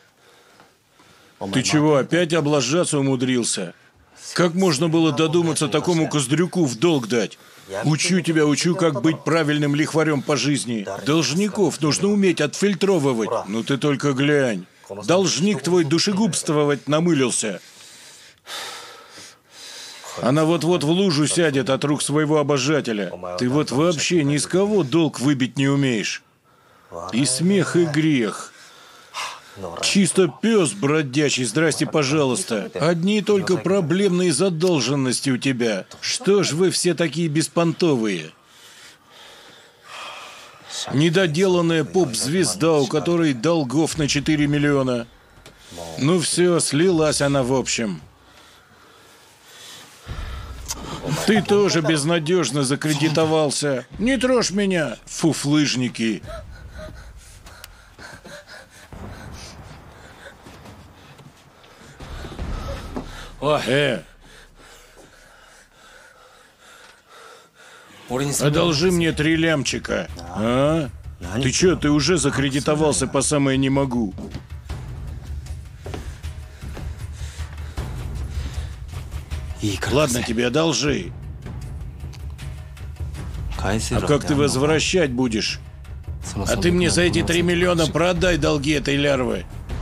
Ты чего, опять облажаться умудрился? Как можно было додуматься такому коздрюку в долг дать? Учу тебя, учу, как быть правильным лихварем по жизни. Должников нужно уметь отфильтровывать. Ну ты только глянь. Должник твой душегубствовать намылился. Она вот-вот в лужу сядет от рук своего обожателя. Ты вот вообще ни с кого долг выбить не умеешь. И смех, и грех. Чисто пес бродячий, здрасте, пожалуйста. Одни только проблемные задолженности у тебя. Что ж вы все такие беспонтовые? Недоделанная поп-звезда, у которой долгов на четыре миллиона. Ну все, слилась она в общем. Ты тоже безнадежно закредитовался. Не трожь меня, фуфлыжники. Э, одолжи мне три лямчика. А? Ты чё, ты уже закредитовался по самое не могу? Ладно, тебе одолжи. А как ты возвращать будешь? А ты мне за эти три миллиона продай долги этой лярвы.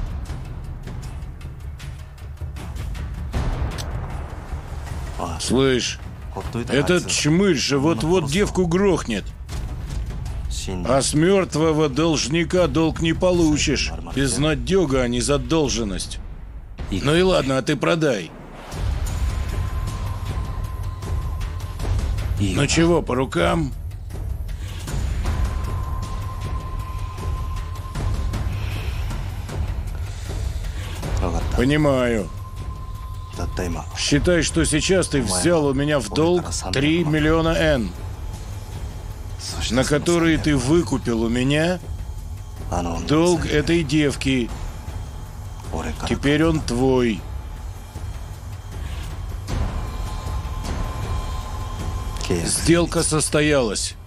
Слышь, этот чмырь же вот-вот девку грохнет. А с мертвого должника долг не получишь. Безнадега, а не задолженность. Ну и ладно, а ты продай. Ну чего, по рукам? Понимаю. Считай, что сейчас ты взял у меня в долг три миллиона Н, на которые ты выкупил у меня долг этой девки. Теперь он твой. Сделка состоялась.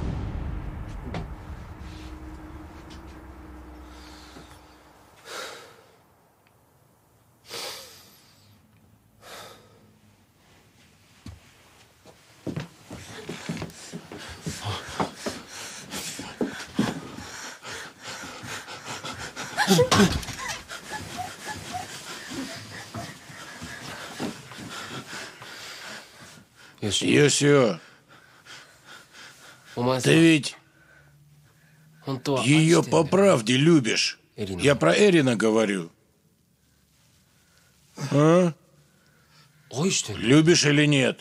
Йосио, ты ведь ее по правде любишь. Я про Эрина говорю. А? Любишь или нет?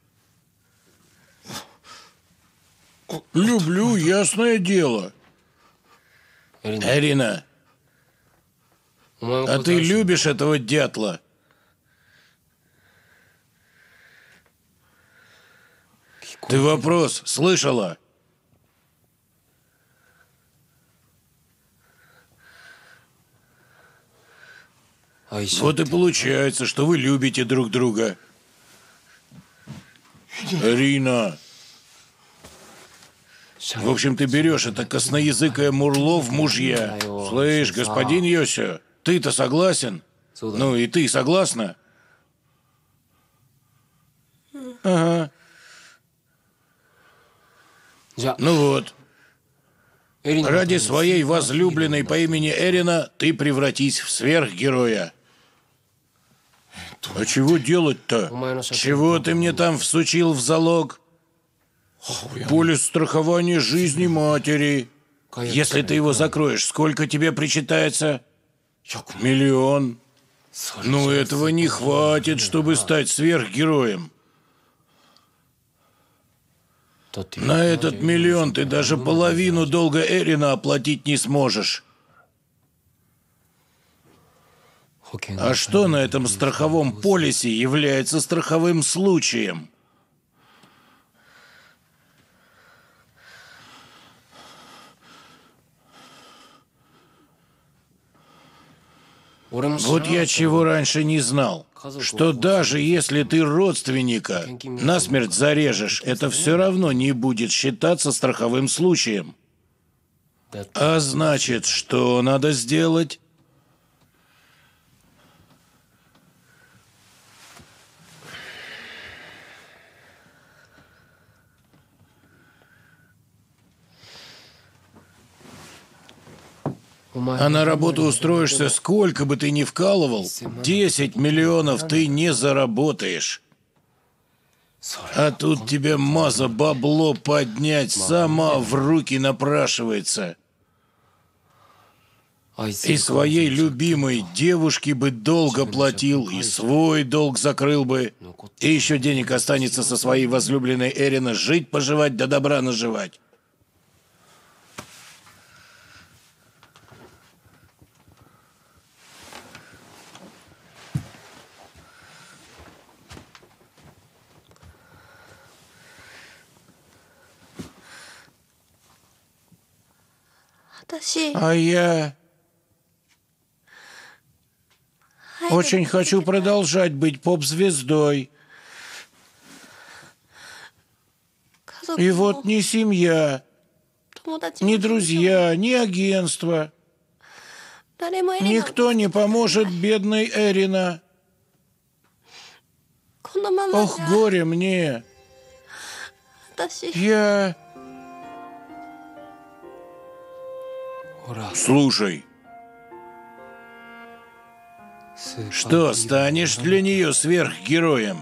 Люблю, ясное дело. Эрина, а ты любишь этого дятла? Ты вопрос слышала? Вот и получается, что вы любите друг друга. Рина. В общем, ты берешь это косноязыкое мурло в мужья. Слышь, господин Йосио, ты-то согласен? Ну и ты согласна? Ага. Ну вот. Ради своей возлюбленной по имени Эрина ты превратись в сверхгероя. А чего делать-то? Чего ты мне там всучил в залог? Полис страхования жизни матери. Если ты его закроешь, сколько тебе причитается? Миллион. Ну, этого не хватит, чтобы стать сверхгероем. На этот миллион ты даже половину долга Эрина оплатить не сможешь. А что на этом страховом полисе является страховым случаем? Вот я чего раньше не знал, что даже если ты родственника насмерть зарежешь, это все равно не будет считаться страховым случаем. А значит, что надо сделать? А на работу устроишься, сколько бы ты ни вкалывал, десять миллионов ты не заработаешь. А тут тебе маза бабло поднять сама в руки напрашивается. И своей любимой девушке бы долго платил, и свой долг закрыл бы, и еще денег останется со своей возлюбленной Эрина жить-поживать да добра наживать. А я очень хочу продолжать быть поп-звездой. И вот ни семья, ни друзья, ни агентство, никто не поможет бедной Эрина. Ох, горе мне. Я... Слушай, что, станешь для нее сверхгероем?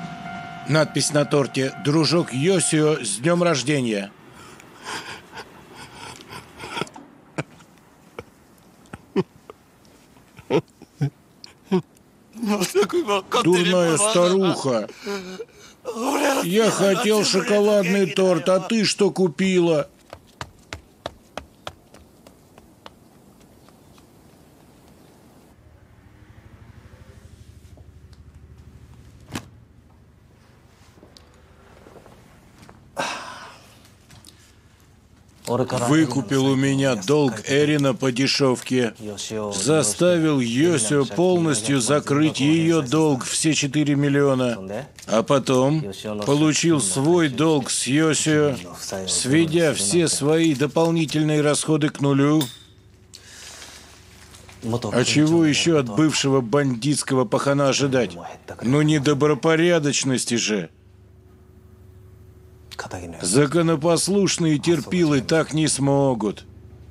Надпись на торте: «Дружок Йосио, с днем рождения». Дурная старуха. Я хотел шоколадный торт, а ты что купила? Выкупил у меня долг Эрина по дешевке. Заставил Йосио полностью закрыть ее долг все четыре миллиона. А потом получил свой долг с Йосио, сведя все свои дополнительные расходы к нулю. А чего еще от бывшего бандитского пахана ожидать? Ну не добропорядочности же. Законопослушные терпилы так не смогут.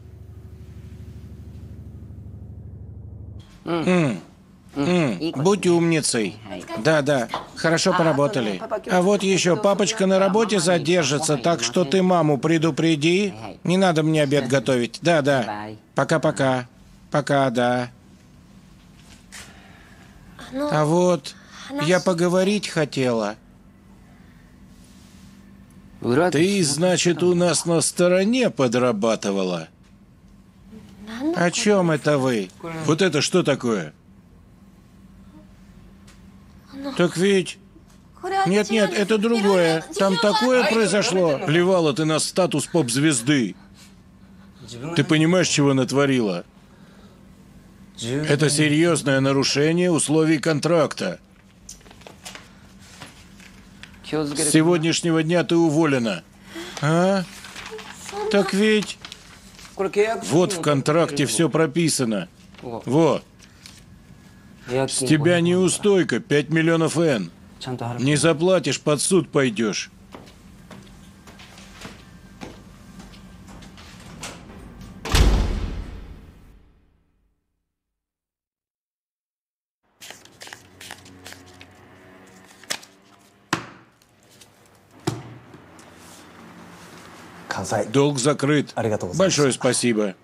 М -м, будь умницей. Да-да, хорошо поработали. А вот еще папочка на работе задержится, так что ты маму предупреди. Не надо мне обед готовить. Да-да. Пока-пока. Пока, да. А вот я поговорить хотела. Ты, значит, у нас на стороне подрабатывала? О чем это вы? Вот это что такое? Так ведь... Нет-нет, это другое. Там такое произошло. Плевала ты на статус поп-звезды. Ты понимаешь, чего натворила? Это серьезное нарушение условий контракта. С сегодняшнего дня ты уволена. А? Так ведь... Вот в контракте все прописано. Вот. С тебя неустойка пять миллионов Н. Не заплатишь, под суд пойдешь. Долг закрыт. Большое спасибо.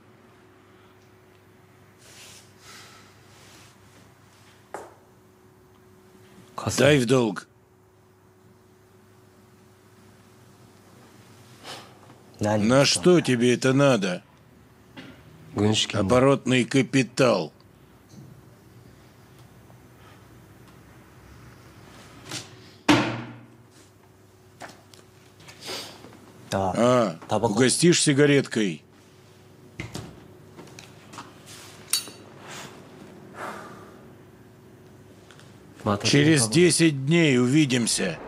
Дай в долг. На что тебе это надо? Оборотный капитал. А, угостишь сигареткой? Через десять дней увидимся.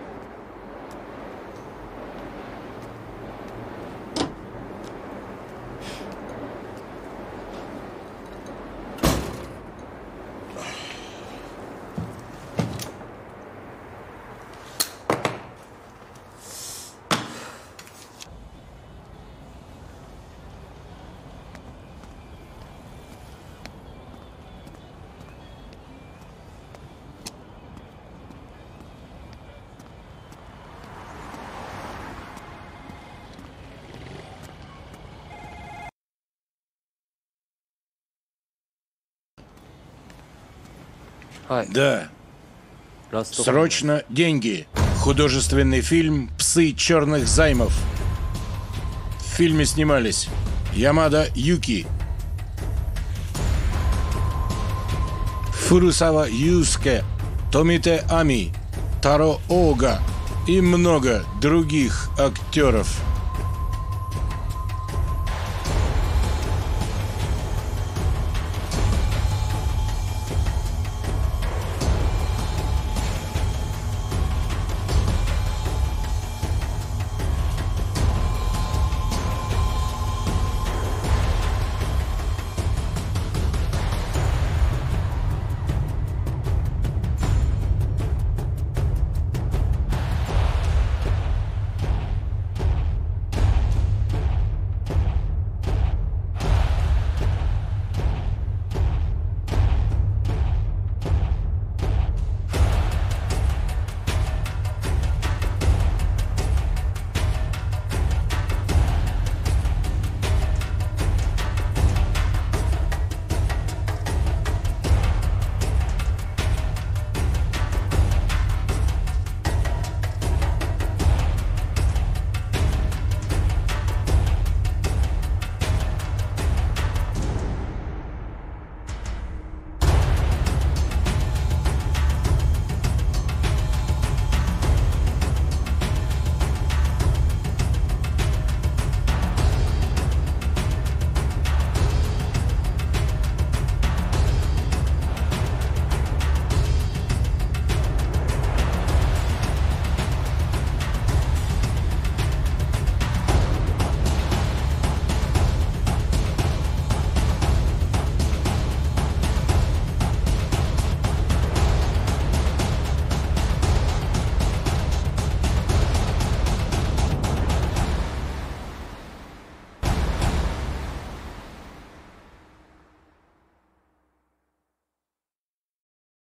Да. Срочно деньги. Художественный фильм «Псы черных займов». В фильме снимались Ямада Юки, Фурусава Юске, Томите Ами, Таро Ога и много других актеров.